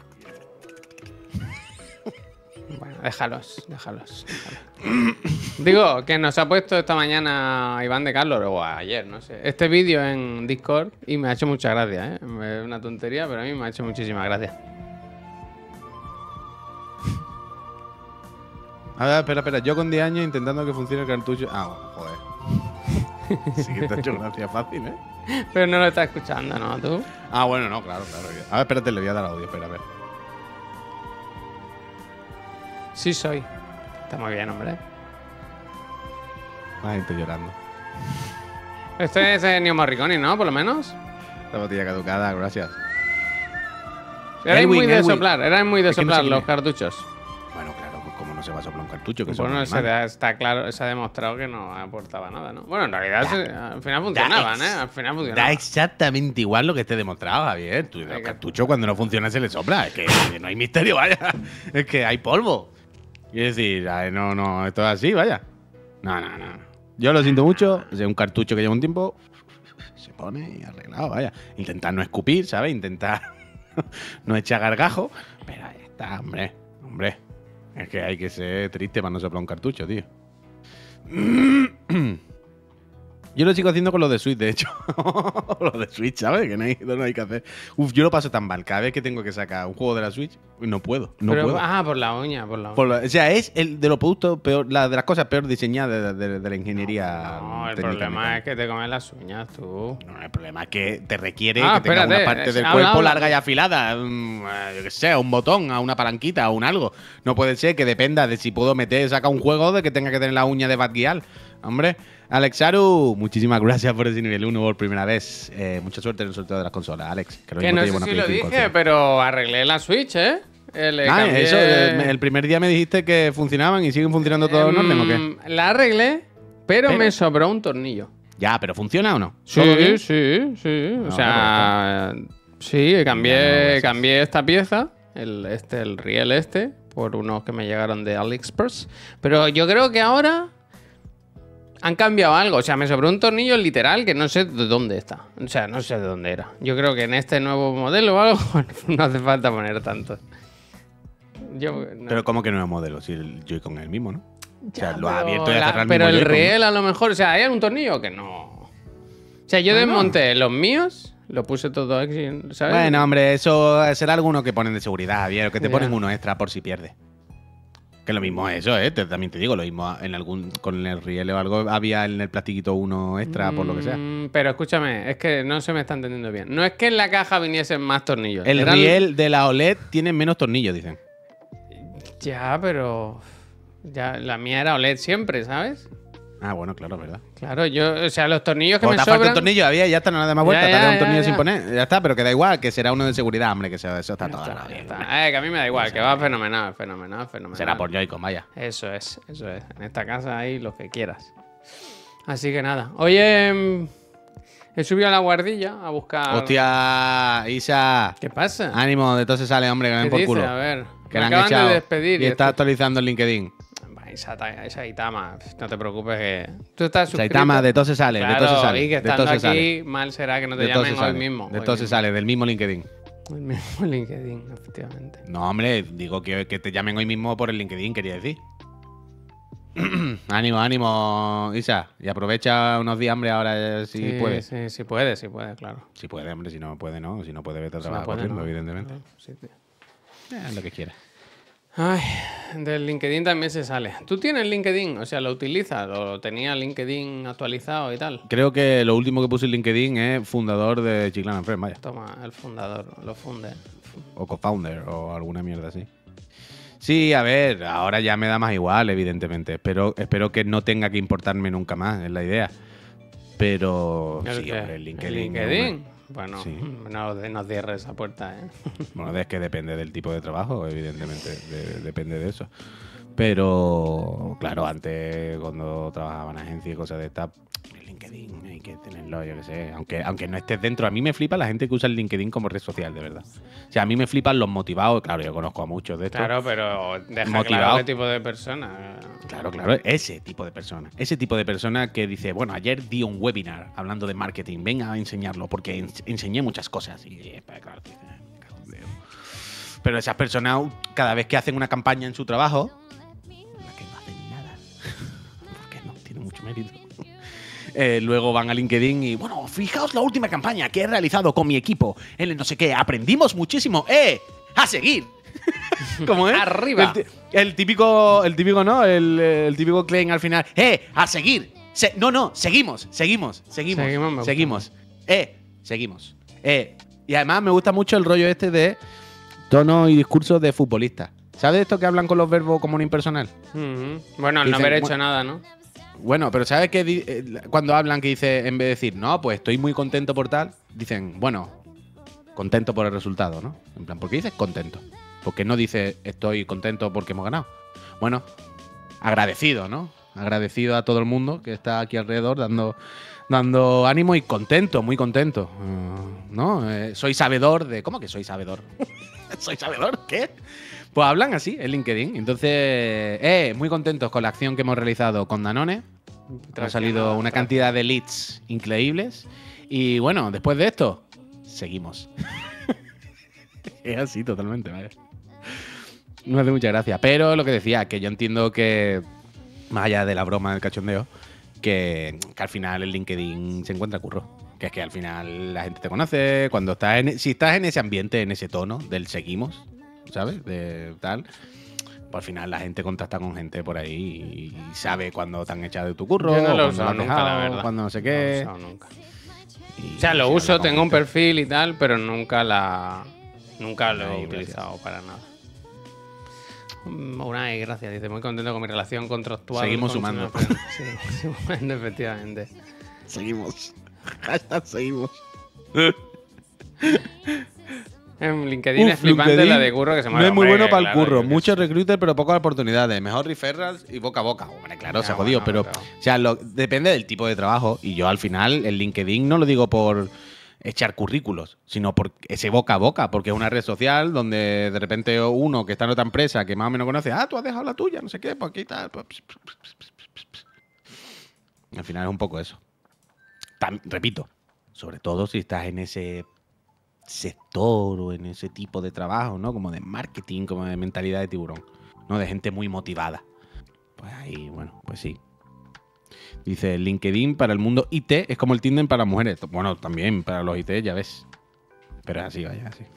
Bueno, déjalos, déjalos. déjalos. Digo, que nos ha puesto esta mañana Iván de Carlos, o ayer, no sé, este vídeo en Discord y me ha hecho mucha gracia, ¿eh? Es una tontería, pero a mí me ha hecho muchísima gracia. A ver, espera, espera, yo con diez años intentando que funcione el cartucho. Ah, joder. Sí que te ha hecho gracia fácil, ¿eh? Pero no lo estás escuchando, ¿no? ¿Tú? Ah, bueno, no, claro, claro. A ver, espérate, le voy a dar audio, espera, a ver. Sí soy. Está muy bien, hombre. La gente llorando. Este es Ennio Morricone, ¿no? Por lo menos. La botella caducada, gracias. Erais Elwin, muy de Elwin. soplar, erais muy de Es que no sé soplar quién los es. cartuchos. Bueno, claro, pues como no se va a soplar un cartucho, que eso Bueno, es se normal. da- está claro, se ha demostrado que no aportaba nada, ¿no? Bueno, en realidad se- al final funcionaban, ex- ¿eh? Al final Da funcionaban. exactamente igual lo que esté demostrado, Javier. Tú, los Venga. cartuchos cuando no funciona se le sopla. Es que, que no hay misterio, vaya. Es que hay polvo. Quiero decir, ay, no, no, esto es así, vaya. No, no, no. Yo lo siento mucho. Es un cartucho que lleva un tiempo. Se pone y arreglado, vaya. Intentar no escupir, ¿sabes? Intentar no echar gargajo. Pero ahí está, hombre. Hombre. Es que hay que ser triste para no soplar un cartucho, tío. Yo lo sigo haciendo con los de Switch, de hecho. Los de Switch, ¿sabes? Que no hay, no hay que hacer. Uf, yo lo paso tan mal. Cada vez que tengo que sacar un juego de la Switch, no puedo. No Pero- puedo. Ah, por la uña, por la uña. Por lo- o sea, es el de los productos peor, la de las cosas peor diseñadas de, de- de la ingeniería. No, el técnica problema mecánica. es que te comes las uñas tú. No, el problema es que te requiere Ah, que tenga espérate, una parte eh, del habla, cuerpo habla. larga y afilada. mm, eh, Yo qué sé, un botón, a una palanquita o un algo. No puede ser que dependa de si puedo meter, sacar un juego de que tenga que tener la uña de Batguial. Hombre, Alexaru, muchísimas gracias por ese nivel uno por primera vez. Eh, mucha suerte en el sorteo de las consolas, Alex. Que, lo Que mismo no te sé llevo una si lo Play cinco dije, encima. pero arreglé la Switch, ¿eh? Eh, le Ah, cambié- eso, eh, el primer día me dijiste que funcionaban y siguen funcionando todo en orden, ¿o qué? Em, La arreglé, pero, Pero- me sobró un tornillo. Ya, pero ¿funciona o no? Sí, ¿Todo bien? sí, sí. O No, sea, sí, Ya no, cambié, gracias. cambié esta pieza, el, este, el riel este, por unos que me llegaron de AliExpress. Pero yo creo que ahora han cambiado algo. O sea, me sobró un tornillo literal que no sé de dónde está. O sea, no sé de dónde era. Yo creo que en este nuevo modelo o algo no hace falta poner tanto. Yo, no. Pero ¿cómo que nuevo modelo? Si el Joy-Con es el mismo, ¿no? O sea, Ya, lo ha pero abierto y ha la- cerrado el Pero mismo el Joy-Con, ¿no? riel a lo mejor, o sea, ¿hay algún tornillo que no? O sea, yo Ah, no. desmonté los míos, lo puse todo aquí, ¿sabes? Bueno, hombre, eso será alguno que ponen de seguridad, Javier, o que te Ya. ponen uno extra por si pierdes. Que lo mismo es eso, ¿eh? Te- también te digo, lo mismo en algún con el riel o algo había en el plastiquito uno extra por lo que sea. Mm, Pero escúchame, es que no se me está entendiendo bien. No es que en la caja viniesen más tornillos. El eran- riel de la O L E D tiene menos tornillos, dicen. Ya, pero... Ya, la mía era O L E D siempre, ¿sabes? Ah, bueno, claro, ¿verdad? Claro, yo... O sea, los tornillos que O me te falta sobran... un tornillo, había, ya está, nada más vuelta, Ya, te ya, ha dado un ya, tornillo ya. sin poner, ya está, pero que da igual, que será uno de seguridad, hombre, que sea, eso está Ya todo está, ganado ya bien. está. Eh, que a mí me da igual, que va fenomenal, fenomenal, fenomenal. Será por Joy-Con, vaya. Eso es, eso es. En esta casa hay lo que quieras. Así que nada. Oye, mm, he subido a la guardilla a buscar... Hostia, Isa. ¿Qué pasa? Ánimo, de todo se sale, hombre, que ¿Qué ven por dice? culo. A ver. Que me la han acaban echado de despedir. y y está esto- actualizando el LinkedIn. Va, Esa, esa Itama, no te preocupes que... Tú estás suscrito. Saitama, de todo se sale, de todo se Claro, sale. y que de todo estando se aquí, sale. mal será que no te De todo llamen se hoy sale. mismo. De hoy todo se mismo. sale, del mismo LinkedIn. El mismo LinkedIn, efectivamente. No, hombre, digo que, que te llamen hoy mismo por el LinkedIn, quería decir. Ánimo, ánimo, Isa. Y aprovecha unos días, hombre, ahora eh, si sí, puedes. Sí, sí puede, sí puede, claro. Si puede, hombre, si no puede, no. Si no puede, vete a Si no trabajar puede, corriendo, no. evidentemente. Claro, sí, tío. Eh, lo que quieras. Ay, del LinkedIn también se sale. ¿Tú tienes LinkedIn? O sea, ¿lo utilizas? ¿O tenías LinkedIn actualizado y tal? Creo que lo último que puse en LinkedIn es fundador de Chiclana Friends, vaya. Toma, el fundador, lo funde. O co-founder o alguna mierda así. Sí, a ver, ahora ya me da más igual, evidentemente. Espero, espero que no tenga que importarme nunca más, es la idea. Pero ¿El sí, qué? hombre, el LinkedIn. ¿El LinkedIn? hombre. Bueno, Sí. no, no cierres esa puerta, ¿eh? Bueno, es que depende del tipo de trabajo, evidentemente. de- depende de eso. Pero, claro, antes cuando trabajaba en agencia y cosas de estas, el LinkedIn hay que tenerlo, yo qué sé. Aunque, aunque no estés dentro, a mí me flipa la gente que usa el LinkedIn como red social, de verdad. O sea, a mí me flipan los motivados. Claro, yo conozco a muchos de estos. Claro, pero deja Motivado. claro qué tipo de persona. Claro, claro, ese tipo de persona. Ese tipo de persona que dice, bueno, ayer di un webinar hablando de marketing, venga a enseñarlo porque ens- enseñé muchas cosas. Y eh, pues, claro, dice, "Me cago en Dios". Pero esas personas, cada vez que hacen una campaña en su trabajo, en la que no hacen nada, porque no tiene mucho mérito, eh, luego van a LinkedIn y, bueno, fijaos la última campaña que he realizado con mi equipo en el no sé qué, aprendimos muchísimo, ¡eh! ¡A seguir! ¿Cómo es? Arriba. El, ti- el típico, el típico, ¿no? El, el típico claim al final. ¡Eh! ¡A seguir! Se- no, no, seguimos, seguimos, seguimos, Seguimos, me gusta. seguimos. ¡Eh! Seguimos. ¡Eh! Y además me gusta mucho el rollo este de tono y discurso de futbolista. ¿Sabes esto que hablan con los verbos como un impersonal? Ujú. Bueno, al no Dicen, haber hecho "Bueno, nada, ¿no? Bueno, pero ¿sabes qué? di- eh, Cuando hablan que dice, en vez de decir, no, pues estoy muy contento por tal, dicen, bueno, contento por el resultado, ¿no? En plan, ¿por qué dices contento? Porque no dice, estoy contento porque hemos ganado. Bueno, agradecido, ¿no? Agradecido a todo el mundo que está aquí alrededor dando, dando ánimo y contento, muy contento. Eh, ¿No? Eh, soy sabedor de... ¿Cómo que soy sabedor? ¿Soy sabedor? ¿Qué? Pues hablan así en LinkedIn. Entonces, eh, muy contentos con la acción que hemos realizado con Danone. Ha salido una cantidad de leads increíbles. Y bueno, después de esto, seguimos. Es así totalmente, ¿vale? No hace mucha gracia. Pero lo que decía, que yo entiendo que, más allá de la broma del cachondeo, que, que al final el LinkedIn se encuentra curro. Que es que al final la gente te conoce. Cuando estás en, si estás en ese ambiente, en ese tono del seguimos, ¿sabes? De tal. Pues al final la gente contacta con gente por ahí y sabe cuando te han echado de tu curro. Yo no lo he cuando usado has nunca, dejado, la verdad. Cuando no sé No lo he qué. usado nunca. Y O sea, lo se uso, habla con tengo un gente. perfil y tal, pero nunca la. Nunca lo he Ay, utilizado para nada. Mm, Unai, gracias. Dice, muy contento con mi relación contractual. Seguimos con sumando. Chino. Sí, sumando, efectivamente. Seguimos. Hashtag seguimos. En LinkedIn Uf, es flipante LinkedIn la de curro que se mueve. No es muy hombre, bueno para el claro, curro. yo qué Muchos sé. recruiters, pero pocas oportunidades. Mejor referrals y boca a boca. Hombre, claro, Ya, se ha jodido. bueno, pero, pero- o sea, lo- depende del tipo de trabajo. Y yo al final, el LinkedIn no lo digo por echar currículos, sino por ese boca a boca. Porque es una red social donde de repente uno que está en otra empresa que más o menos conoce, ah, tú has dejado la tuya, no sé qué, pues aquí tal. pues, pss, pss, pss, pss, pss, pss. Al final es un poco eso. Tam- repito, sobre todo si estás en ese sector o en ese tipo de trabajo, ¿no? Como de marketing, como de mentalidad de tiburón, ¿no? De gente muy motivada. Pues ahí, bueno, pues sí. Dice, LinkedIn para el mundo I T es como el Tinder para las mujeres. Bueno, también para los I T, ya ves. Pero es así, vaya, así.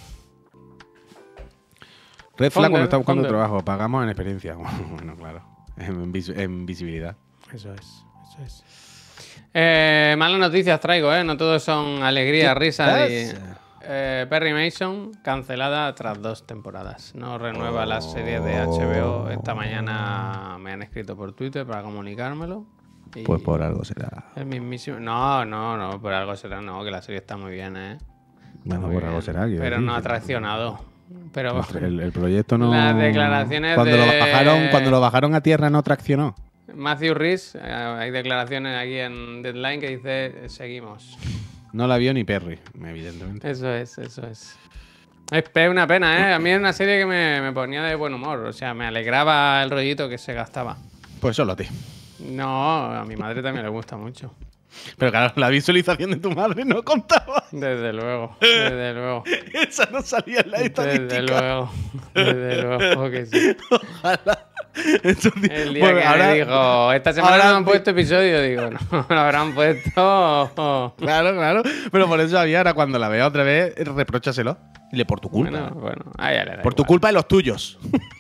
Red flag cuando Founder, está buscando Founder. trabajo. Pagamos en experiencia. Bueno, claro. En, vis- en visibilidad. Eso es, eso es. Eh, malas noticias traigo, ¿eh? No todos son alegría, risa y... pasa? Eh, Perry Mason cancelada tras dos temporadas. No renueva la serie de H B O. Esta mañana me han escrito por Twitter para comunicármelo. y Pues por algo será. El mismísimo... No, no, no, por algo será, no, que la serie está muy bien, ¿eh? Está Bueno, muy por algo bien. será. quiero Pero decir. no ha traicionado. Pero El, el proyecto no. Las declaraciones cuando lo de- bajaron, cuando lo bajaron a tierra no traccionó. Matthew Rhys, eh, hay declaraciones aquí en Deadline que dice seguimos. No la vio ni Perry, evidentemente. Eso es, eso es. Es pe- una pena, ¿eh? A mí es una serie que me, me ponía de buen humor. O sea, me alegraba el rollito que se gastaba. Pues solo a ti. No, a mi madre también le gusta mucho. Pero claro, la visualización de tu madre no contaba. Desde luego, desde luego. Esa no salía en la estadística. Desde luego, desde luego que sí. Ojalá. Entonces, El día bueno, que ahora- me dijo, esta semana ahora no han vi- puesto episodio, digo, no, lo habrán puesto. Claro, claro. Pero por eso había, ahora cuando la vea otra vez, repróchaselo. Dile, por tu culpa. Bueno, bueno, ah, ya le da por tu igual. culpa y los tuyos.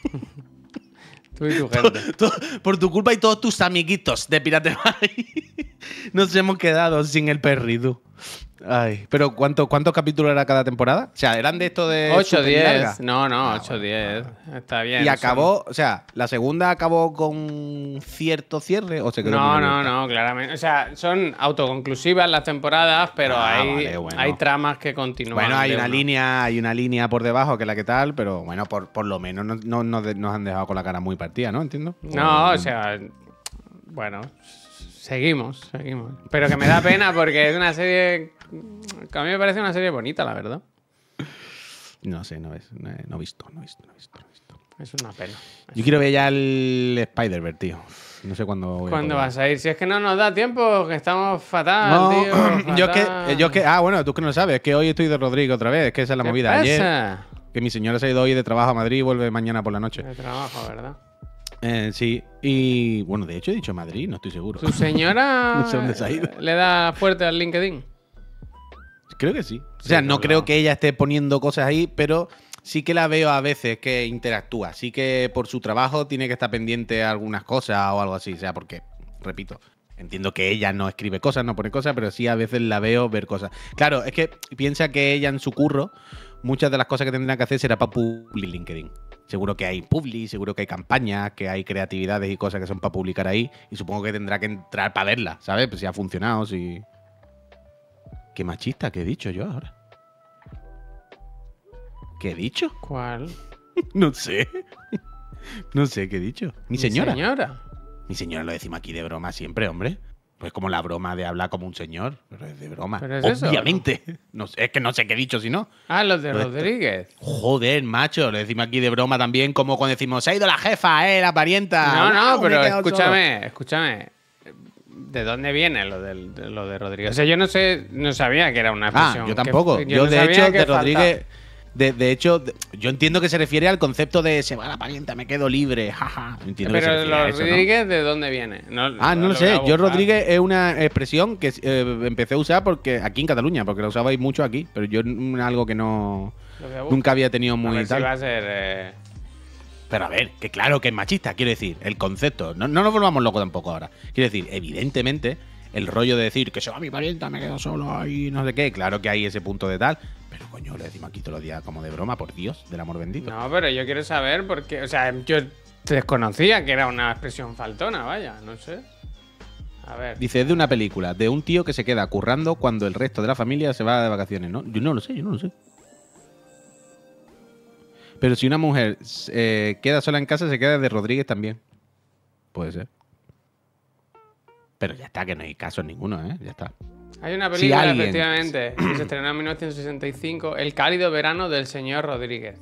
Tú y tu gente. To- por tu culpa y todos tus amiguitos de Pirate Bay. Nos hemos quedado sin el perrito. Ay, pero ¿cuánto, ¿cuántos capítulos era cada temporada? O sea, ¿eran de esto de ocho, superlarga? diez. No, no, Ah, ocho, bueno, diez. Está bien. Y son- acabó, o sea, la segunda acabó con cierto cierre o se quedó No, muy no, abierta? no, claramente. O sea, son autoconclusivas las temporadas, pero Ah, hay, vale, bueno. hay tramas que continúan. Bueno, hay de una uno. línea, hay una línea por debajo que la que tal, pero bueno, por, por lo menos no, no- no de- nos han dejado con la cara muy partida, ¿no? Entiendo. No, o sea, bueno, seguimos, seguimos. Pero que me da pena porque es una serie que a mí me parece una serie bonita, la verdad. No sé, no, es, no, he- no he visto, no he visto, no he visto. no he visto. Es una pena. Yo quiero ver ya el Spider-Verse, tío. No sé cuándo voy a ¿Cuándo poder. vas a ir? Si es que no nos da tiempo, que estamos fatal, No, tío. yo es que, fatal. eh, yo es que, ah, bueno, tú que no lo sabes, es que hoy estoy de Rodrigo otra vez, es que esa es la ¿Qué movida. Ayer, pasa? que mi señora se ha ido hoy de trabajo a Madrid y vuelve mañana por la noche. De trabajo, ¿verdad? Eh, sí, y bueno, de hecho he dicho Madrid, no estoy seguro. ¿Tu señora No sé dónde se ha ido. le da fuerte al LinkedIn? Creo que sí. O Sí, sea, no no, creo no. que ella esté poniendo cosas ahí, pero sí que la veo a veces que interactúa. Sí que por su trabajo tiene que estar pendiente a algunas cosas o algo así. O sea, porque, repito, entiendo que ella no escribe cosas, no pone cosas, pero sí a veces la veo ver cosas. Claro, es que piensa que ella en su curro, muchas de las cosas que tendrá que hacer será para publicar LinkedIn. Seguro que hay publi, seguro que hay campañas, que hay creatividades y cosas que son para publicar ahí. Y supongo que tendrá que entrar para verla, ¿sabes? Pues si ha funcionado, si... Qué machista, ¿qué he dicho yo ahora? ¿Qué he dicho? ¿Cuál? No sé. No sé qué he dicho. Mi señora. señora? Mi señora lo decimos aquí de broma siempre, hombre. Pues como la broma de hablar como un señor. Pero es de broma. ¿Pero es eso, Obviamente. No sé, es que no sé qué he dicho si no. Ah, los de Lo de- Rodríguez. Joder, macho. Lo decimos aquí de broma también, como cuando decimos, se ha ido la jefa, eh, la parienta. No, no, Guau, me he pero quedado escúchame, escúchame. ¿De dónde viene lo, del, de lo de Rodríguez? O sea, yo no sé, no sabía que era una solo. Ah, expresión. yo que- tampoco. yo Yo, no de sabía hecho, que de falta- Rodríguez. De, de hecho, de- yo entiendo que se refiere al concepto de se va la parienta, me quedo libre, jaja. Entiendo que se Pero refiere a los eso, ¿no? Rodríguez, ¿de dónde viene? No, Ah, no lo voy sé. a Yo buscar. Rodríguez es una expresión que eh, empecé a usar porque aquí en Cataluña, porque la usabais mucho aquí, pero yo mm, algo que no Lo voy a buscar. nunca había tenido A muy ver si tal. va a ser. eh, Pero a ver, que claro que es machista, quiero decir, el concepto. No, no nos volvamos locos tampoco ahora. Quiero decir, evidentemente, el rollo de decir que se va mi parienta, me quedo solo ahí, no sé qué. Claro que hay ese punto de tal. Pero coño, le decimos aquí todos los días como de broma, por Dios, del amor bendito. No, pero yo quiero saber porque. O sea, yo desconocía que era una expresión faltona, vaya, no sé. A ver. Dice, es de una película, de un tío que se queda currando cuando el resto de la familia se va de vacaciones, ¿no? Yo no lo sé, yo no lo sé. Pero si una mujer eh, queda sola en casa, se queda de Rodríguez también. Puede ser. Pero ya está, que no hay caso en ninguno, ¿eh? Ya está. Hay una Si película, alguien- efectivamente, que se estrenó en mil novecientos sesenta y cinco, El cálido verano del señor Rodríguez.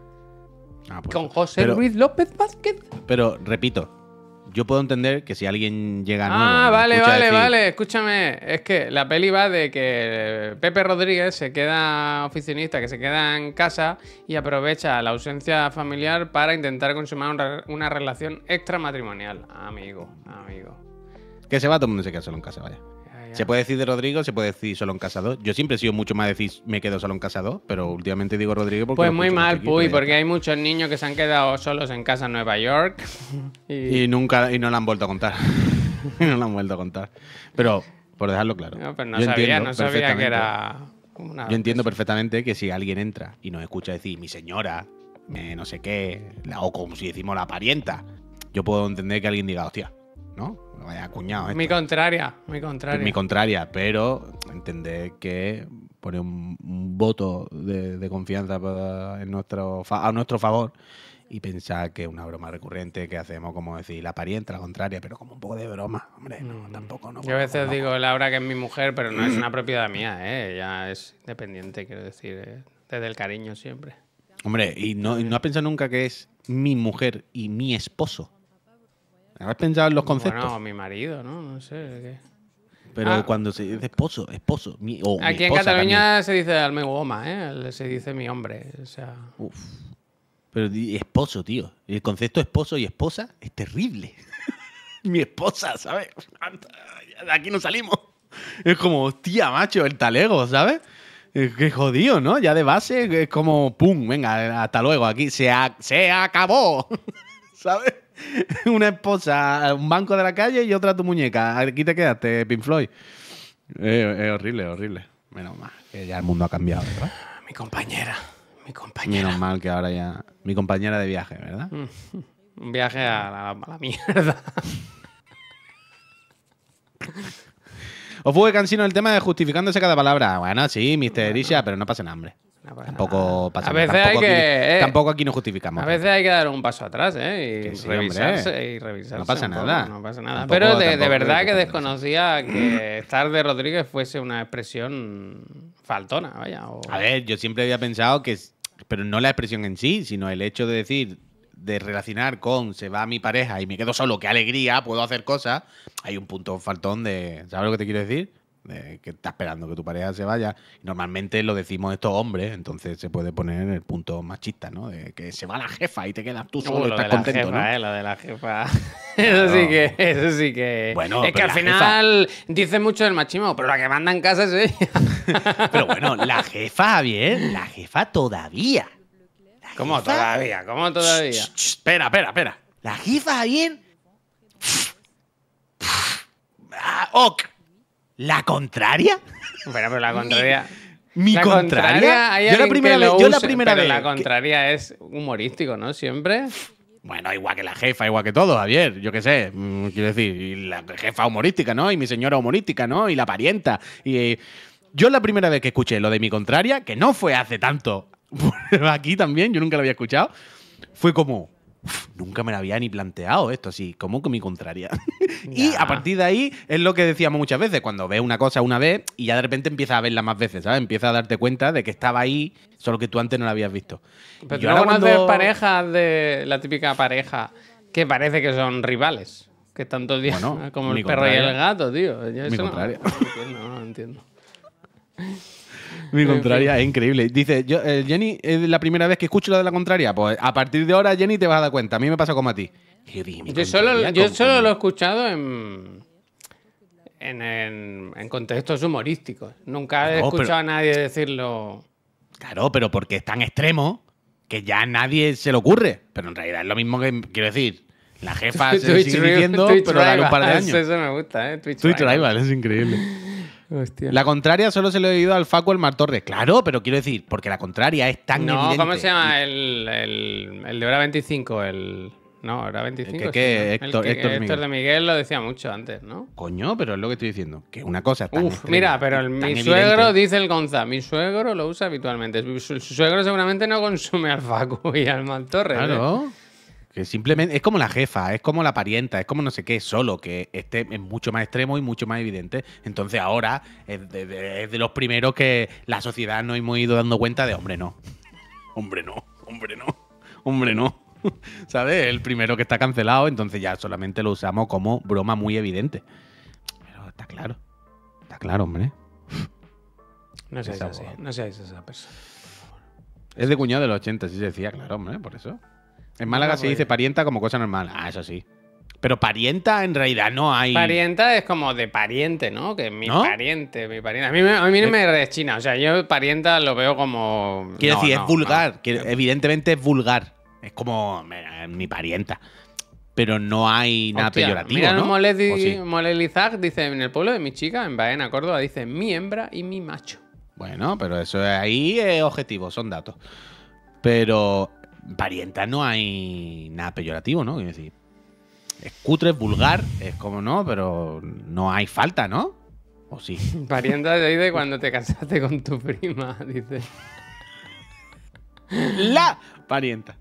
Ah, pues- Con José pero, Luis López Vázquez. Pero, repito, yo puedo entender que si alguien llega nuevo... Ah, y me vale, escucha vale, decir, vale. Escúchame. Es que la peli va de que Pepe Rodríguez se queda oficinista, que se queda en casa y aprovecha la ausencia familiar para intentar consumar una, una relación extramatrimonial. Amigo, amigo. Que se va, todo el mundo se queda solo en casa, vaya. Ya, ya. Se puede decir de Rodrigo, se puede decir solo en casa dos. Yo siempre he sido mucho más decir me quedo solo en casa dos, pero últimamente digo Rodrigo porque... Pues lo muy escucho mal, mucho aquí, Puy, pero ya porque está. hay muchos niños que se han quedado solos en casa en Nueva York. y... Y nunca, y no la han vuelto a contar. Y no la han vuelto a contar. Pero, por dejarlo claro. No, pues no yo sabía, entiendo no sabía que perfectamente- era una... Yo entiendo perfectamente que si alguien entra y nos escucha decir mi señora, eh, no sé qué, la- o como si decimos la parienta, yo puedo entender que alguien diga, hostia, ¿no? Vaya cuñado. esto. Mi contraria, mi Es contraria. mi contraria, pero entender que pone un, un voto de, de confianza para- en nuestro, fa- a nuestro favor y pensar que es una broma recurrente que hacemos, como decir la parienta, la contraria, pero como un poco de broma. Hombre, no, tampoco. No, Yo a veces no, digo Laura que es mi mujer, pero no es una propiedad mía, ¿eh? Ella es independiente, quiero decir, eh, desde el cariño siempre. Hombre, y no, y no has pensado nunca que es mi mujer y mi esposo. ¿Has pensado en los conceptos? Bueno, mi marido, ¿no? No sé. ¿qué? pero ah. cuando se dice esposo, esposo, mi, o mi Aquí en esposa Cataluña se dice al meu goma, ¿eh? Se dice mi hombre, o sea... también. Uf. Pero di- esposo, tío. El concepto esposo y esposa es terrible. Mi esposa, ¿sabes? De aquí no salimos. Es como, hostia, macho, el talego, ¿sabes? Es que jodido, ¿no? Ya de base es como, pum, venga, hasta luego, aquí se, ha- se acabó. ¿Sabes? Una esposa, un banco de la calle y otra tu muñeca. Aquí te quedaste, Pink Floyd. Es, es horrible, es horrible. Menos mal que ya el mundo ha cambiado, ¿verdad? Mi compañera, mi compañera. Menos mal que ahora ya... Mi compañera de viaje, ¿verdad? Un viaje a la, a la mierda. Os fue cansino el tema de justificándose cada palabra. Bueno, sí, mister Isha, pero no pasa nada, hombre. No pasa Tampoco nada. pasa A nada. veces hay Tampoco, que... aquí, eh, tampoco aquí nos justificamos. A veces hay que dar un paso atrás, ¿eh? Y Que sí, revisarse, hombre. y revisarse. No pasa un poco, nada. no pasa nada. Tampoco- Pero de, de tampoco verdad hay que que desconocía que estar de Rodríguez fuese una expresión faltona, vaya. o- A ver, yo siempre había pensado que... es- Pero no la expresión en sí, sino el hecho de decir... De relacionar con se va mi pareja y me quedo solo, qué alegría, puedo hacer cosas. Hay un punto faltón de... ¿Sabes lo que te quiero decir? De que está esperando que tu pareja se vaya. Normalmente lo decimos estos hombres, entonces se puede poner en el punto machista, ¿no? De que se va la jefa y te quedas tú solo Uh, y lo estás de la contento, jefa, ¿no? eh, lo de la jefa. Claro. Eso sí que, eso sí que. Bueno, es que pero al la final dice mucho del machismo, pero la que manda en casa es ella. Pero bueno, la jefa, bien, la jefa todavía. La ¿Cómo jefa- todavía? ¿Cómo todavía? Sh, sh, espera, espera, espera. La jefa, bien. Ah, ok. ¿La contraria? Bueno, pero la contraria. ¿Mi la contraria? hay Yo la alguien primera que vez- lo yo la use, primera pero vez la que- contraria es humorístico, ¿no? Siempre. Bueno, igual que la jefa, igual que todo, Javier. Yo qué sé. mm, Quiero decir, y la jefa humorística, ¿no? Y mi señora humorística, ¿no? Y la parienta. Y eh, yo la primera vez que escuché lo de mi contraria, que no fue hace tanto, aquí también, yo nunca lo había escuchado, fue como, uf, nunca me lo había ni planteado esto así, como que mi contraria. Y Ya. a partir de ahí es lo que decíamos muchas veces, cuando ves una cosa una vez y ya de repente empiezas a verla más veces, ¿sabes? Empiezas a darte cuenta de que estaba ahí, solo que tú antes no la habías visto. Pero Y tú ahora no conoces cuando- parejas de la típica pareja que parece que son rivales. Que están todo el día Bueno, como mi el perro y el contraria. gato, tío. Yo Mi eso no- contraria. No, entiendo, no entiendo. Mi contraria es increíble. Dice, yo, eh, Jenny, ¿es la primera vez que escucho lo de la contraria? Pues a partir de ahora, Jenny, te vas a dar cuenta. A mí me pasa como a ti. Yo, dije, mi Yo solo, contraria, yo ¿cómo- solo cómo? lo he escuchado en, en, en- en contextos humorísticos. Nunca he No, escuchado pero- a nadie decirlo. Claro, pero porque es tan extremo que ya a nadie se le ocurre. Pero en realidad es lo mismo que, quiero decir, la jefa se Twitch sigue Rival- diciendo, Twitch pero dale un par de Rivals, años. Eso me gusta, ¿eh? Twitch, Twitch Rivals. Rival, es increíble. Hostia. La contraria solo se lo he oído al Facu el Mar Torres. Claro, pero quiero decir, porque la contraria es tan No, evidente. ¿cómo se llama? El, el, el de hora veinticinco, el... No, hora veinticinco. ¿El que qué? sí, ¿no? Héctor- El que- Héctor de Héctor Miguel. de Miguel lo decía mucho antes, ¿no? Coño, pero es lo que estoy diciendo. Que una cosa tan Uf, extrema, mira, pero el- tan mi evidente. suegro, dice el Gonza, mi suegro lo usa habitualmente. Su, su suegro seguramente no consume al Facu y al Mantorres. ¿eh? Claro. Que simplemente es como la jefa, es como la parienta, es como no sé qué, solo que este es mucho más extremo y mucho más evidente. Entonces ahora es de, de- es de los primeros que la sociedad nos hemos ido dando cuenta de, hombre, no. Hombre, no. Hombre, no. Hombre, no. ¿Sabes? El primero que está cancelado, entonces ya solamente lo usamos como broma muy evidente. Pero está claro. Está claro, hombre. No seáis Esa así, boba. no seáis esa persona. Es de cuñado de los ochenta, sí se decía, claro, hombre, por eso. En Málaga No, se pues- dice parienta como cosa normal. Ah, eso sí. Pero parienta en realidad no hay. Parienta es como de pariente, ¿no? Que mi ¿No? pariente, mi pariente. A mí, me- a mí no me rechina. O sea, yo parienta lo veo como. Quiero no, decir, no, es vulgar. no. Quiero- evidentemente es vulgar. Es como mira, mi parienta. Pero no hay nada Hostia, peyorativo, mira, ¿no? Moledi- ¿O sí? Molelizac dice: en el pueblo de mi chica, en Baena, Córdoba, dice mi hembra y mi macho. Bueno, pero eso es- ahí es objetivo, son datos. Pero parienta no hay nada peyorativo, ¿no? Quiero decir, es cutre, es vulgar, es como no, pero no hay falta, ¿no? ¿O sí? Parienta se dice cuando te casaste con tu prima, dice. La parienta.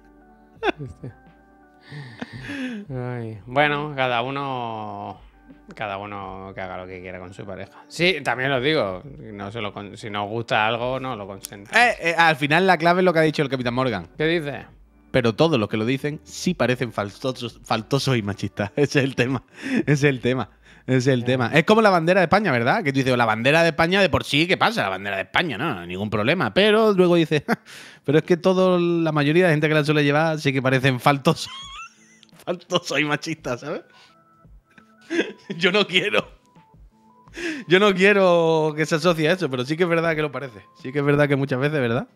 Ay, bueno, cada uno. Cada uno que haga lo que quiera con su pareja. Sí, también os digo, no se lo con- si nos gusta algo, no lo consenta. Eh, eh, al final la clave es lo que ha dicho el Capitán Morgan. ¿Qué dice? Pero todos los que lo dicen sí parecen faltosos, faltosos y machistas. Ese es el tema. Ese es el tema. Ese es el tema. Es como la bandera de España, ¿verdad? Que tú dices, la bandera de España de por sí, ¿qué pasa? La bandera de España, no, no, ningún problema. Pero luego dices, pero es que todo, la mayoría de gente que la suele llevar sí que parecen faltosos. Faltosos y machistas, ¿sabes? Yo no quiero. Yo no quiero que se asocie a eso, pero sí que es verdad que lo parece. Sí que es verdad que muchas veces, ¿verdad?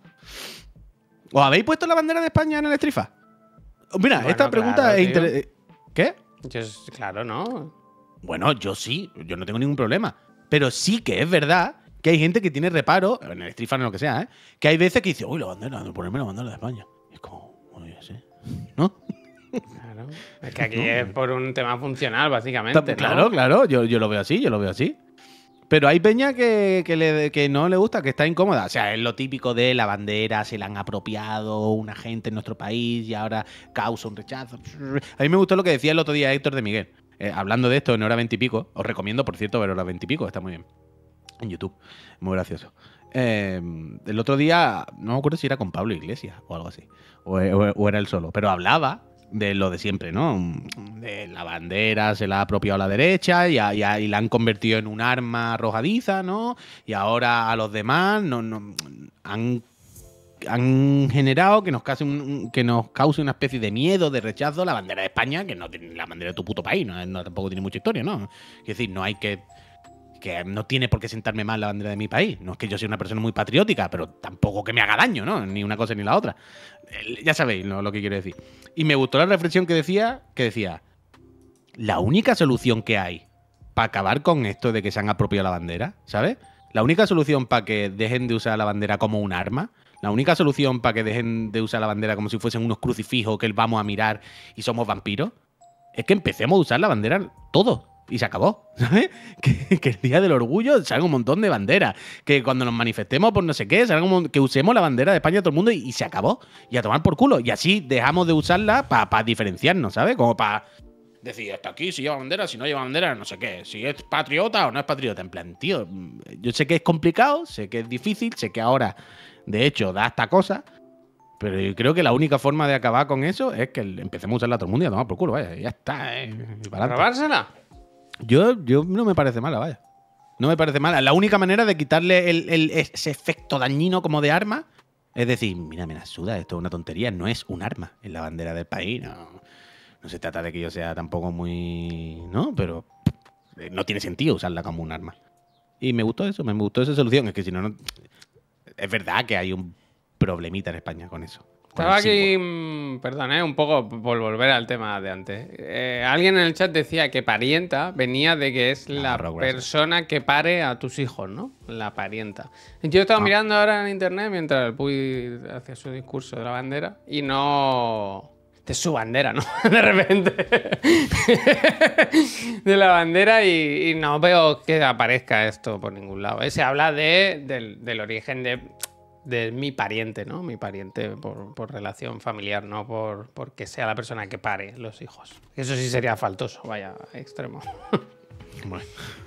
¿Os habéis puesto la bandera de España en el Estrifa? Mira, Bueno, esta pregunta claro, es tío. interesante. ¿Qué? Yo, claro, ¿no? Bueno, yo sí, yo no tengo ningún problema. Pero sí que es verdad que hay gente que tiene reparo, en el Estrifa o en lo que sea, ¿eh? Que hay veces que dice, uy, la bandera, ponerme la bandera de España. Y es como, bueno, ya sé. ¿No? Claro. Es que aquí es por un tema funcional, básicamente. ¿no? Claro, claro, yo, yo lo veo así, yo lo veo así. Pero hay peña que, que, le- que no le gusta, que está incómoda. O sea, es lo típico de la bandera, se la han apropiado una gente en nuestro país y ahora causa un rechazo. A mí me gustó lo que decía el otro día Héctor de Miguel. Eh, hablando de esto en hora veinte y pico. Os recomiendo, por cierto, ver hora veinte y pico, está muy bien. En YouTube. Muy gracioso. Eh, el otro día, no me acuerdo si era con Pablo Iglesias o algo así. O, o- o era él solo. Pero hablaba de lo de siempre, ¿no? De la bandera se la ha apropiado la derecha y, a- y, a- y la han convertido en un arma arrojadiza, ¿no? Y ahora a los demás no, no- han, han generado que nos, cause un, que nos cause una especie de miedo, de rechazo la bandera de España, que no tiene la bandera de tu puto país, no, no tampoco tiene mucha historia, ¿no? Es decir, no hay que que no tiene por qué sentarme mal la bandera de mi país. No es que yo sea una persona muy patriótica, pero tampoco que me haga daño, ¿no? Ni una cosa ni la otra. Eh, Ya sabéis lo, lo que quiero decir. Y me gustó la reflexión que decía, que decía, la única solución que hay para acabar con esto de que se han apropiado la bandera, ¿sabes? La única solución para que dejen de usar la bandera como un arma, la única solución para que dejen de usar la bandera como si fuesen unos crucifijos que vamos a mirar y somos vampiros, es que empecemos a usar la bandera todos. Y se acabó, ¿sabes? Que, que el día del orgullo salga un montón de banderas. Que cuando nos manifestemos por no sé qué, salga un mon- que usemos la bandera de España todo el mundo y, y se acabó. Y a tomar por culo. Y así dejamos de usarla para diferenciarnos, ¿sabes? Como para decir, hasta aquí, si lleva bandera, si no lleva bandera, no sé qué. Si es patriota o no es patriota. En plan, tío, yo sé que es complicado, sé que es difícil, sé que ahora, de hecho, da esta cosa. Pero yo creo que la única forma de acabar con eso es que empecemos a usarla todo el mundo y a tomar por culo, vaya. Ya está, ¿eh? Y para adelante. ¿Robársela? Yo, yo no me parece mala, vaya. No me parece mal. La única manera de quitarle el, el- ese efecto dañino como de arma es decir, mira, me la suda, esto es una tontería, no es un arma en la bandera del país. No, no se trata de que yo sea tampoco muy... ¿no? Pero eh, no tiene sentido usarla como un arma. Y me gustó eso, me gustó esa solución. Es que si no, no... Es verdad que hay un problemita en España con eso. con Estaba el símbolo. aquí, mm, perdón, eh, un poco por volver al tema de antes. Eh, alguien en el chat decía que parienta venía de que es la Rock, gracias. persona que pare a tus hijos, ¿no? La parienta. Yo estaba Ah. mirando ahora en internet mientras el Puy hacía su discurso de la bandera y no... De su bandera, ¿no? De repente. De la bandera y, y no veo que aparezca esto por ningún lado. Eh, Se habla de, del, del origen de, de mi pariente, ¿no? Mi pariente por, por relación familiar, no por porque sea la persona que pare los hijos. Eso sí sería faltoso, vaya, extremo. Bueno.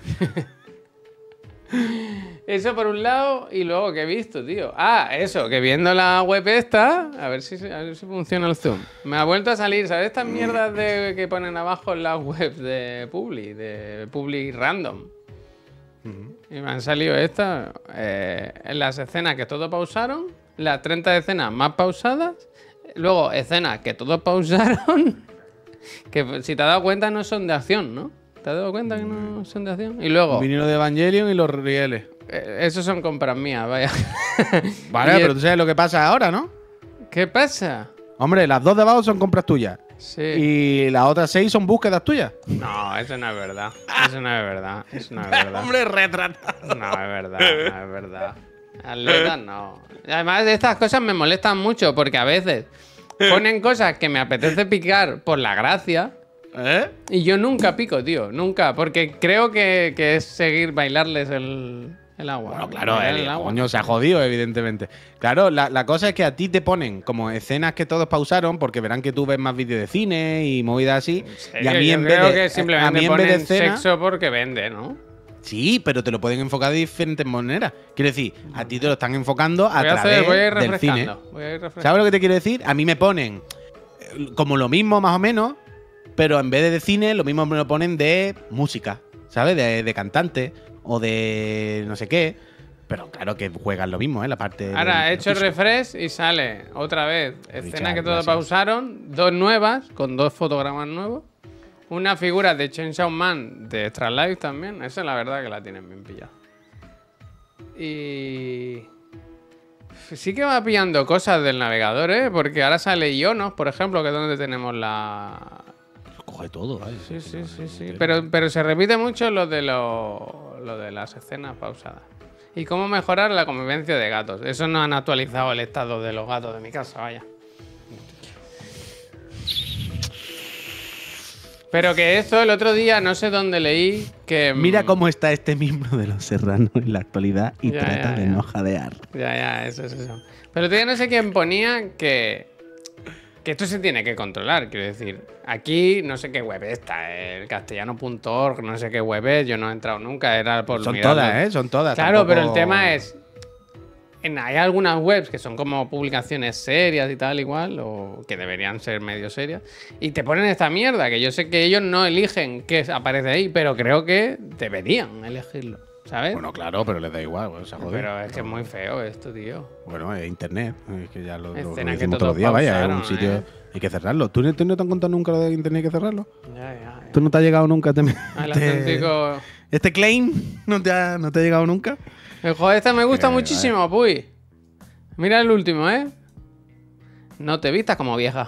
Eso por un lado, y luego que he visto, tío. Ah, eso, que viendo la web esta, a ver si, a ver si funciona el zoom. Me ha vuelto a salir, ¿sabes? Estas mierdas de, que ponen abajo en las webs de Publi, de Publi Random. Y me han salido estas, eh, en las escenas que todos pausaron, las treinta escenas más pausadas, luego escenas que todos pausaron, que si te has dado cuenta no son de acción, ¿no? ¿Te has dado cuenta que no son de acción? Y luego... Vinilo de Evangelion y los rieles. Eh, Esos son compras mías, vaya. Vale, Y pero el- tú sabes lo que pasa ahora, ¿no? ¿Qué pasa? Hombre, las dos de abajo son compras tuyas. Sí. Y las otras seis son búsquedas tuyas. No, eso no es verdad. Eso no es verdad. Eso no es verdad. Hombre, retratado. No es verdad, no es verdad. Atletas no. Además, estas cosas me molestan mucho porque a veces ponen cosas que me apetece picar por la gracia. ¿Eh? Y yo nunca pico, tío. Nunca. Porque creo que, que es seguir bailarles el, el agua. Bueno, claro, Bailar el, el agua. coño se ha jodido, evidentemente. Claro, la, la cosa es que a ti te ponen como escenas que todos pausaron porque verán que tú ves más vídeos de cine y movidas así. Y a mí Yo en vez creo de, que a simplemente mí en vez de ponen escena, sexo porque vende, ¿no? sí, pero te lo pueden enfocar de diferentes maneras. Quiero decir, a ti te lo están enfocando a Voy a, través hacer, voy a ir del cine. refrescando. Voy a ir refrescando. ¿Sabes lo que te quiero decir? A mí me ponen eh, como lo mismo más o menos, pero en vez de, de cine, lo mismo me lo ponen de música, ¿sabes? De, de cantante o de no sé qué. Pero claro que juegan lo mismo, ¿eh? La parte de- Ahora he de hecho físico. refresh y sale otra vez escenas Richard, que todos gracias. pausaron, dos nuevas, con dos fotogramas nuevos. Una figura de Chainsaw Man de Extra Life también. Esa es la verdad que la tienen bien pillada. Y... sí que va pillando cosas del navegador, ¿eh? Porque ahora sale Ionos, por ejemplo, que es donde tenemos la... Coge todo, ¿vale? Sí, sí, sí, sí. Pero, pero se repite mucho lo de, lo, lo de las escenas pausadas. Y cómo mejorar la convivencia de gatos. Eso no han actualizado el estado de los gatos de mi casa, vaya. Pero que esto el otro día, no sé dónde leí, que... Mira mm, cómo está este miembro de Los Serranos en la actualidad y Ya, trata ya, de ya. no jadear. Ya, ya, eso es eso. Pero todavía no sé quién ponía que... que esto se tiene que controlar, quiero decir. Aquí no sé qué web está, el castellano punto org, no sé qué web es, yo no he entrado nunca, era por Son mirarlo. todas, ¿eh? Son todas. Claro, tampoco- pero el tema es... en- hay algunas webs que son como publicaciones serias y tal, igual, o que deberían ser medio serias, y te ponen esta mierda, que yo sé que ellos no eligen qué aparece ahí, pero creo que deberían elegirlo, ¿sabes? Bueno, claro, pero les da igual, bueno, se jode. pero es que es muy feo esto, tío. Bueno, es internet, es que ya lo, lo, lo Escena que decimos todos todos los días, vaya, es pausaron, un sitio, ¿eh? hay que cerrarlo. ¿Tú, no- tú no te han contado nunca lo de internet hay que cerrarlo? Ya, ya, ya. ¿Tú no te ha llegado nunca? Te, Al te- auténtico... ¿Este claim no te, ha, no te ha llegado nunca? El juego este me gusta Eh, muchísimo, Puy. Mira el último, ¿eh? No te vistas como vieja.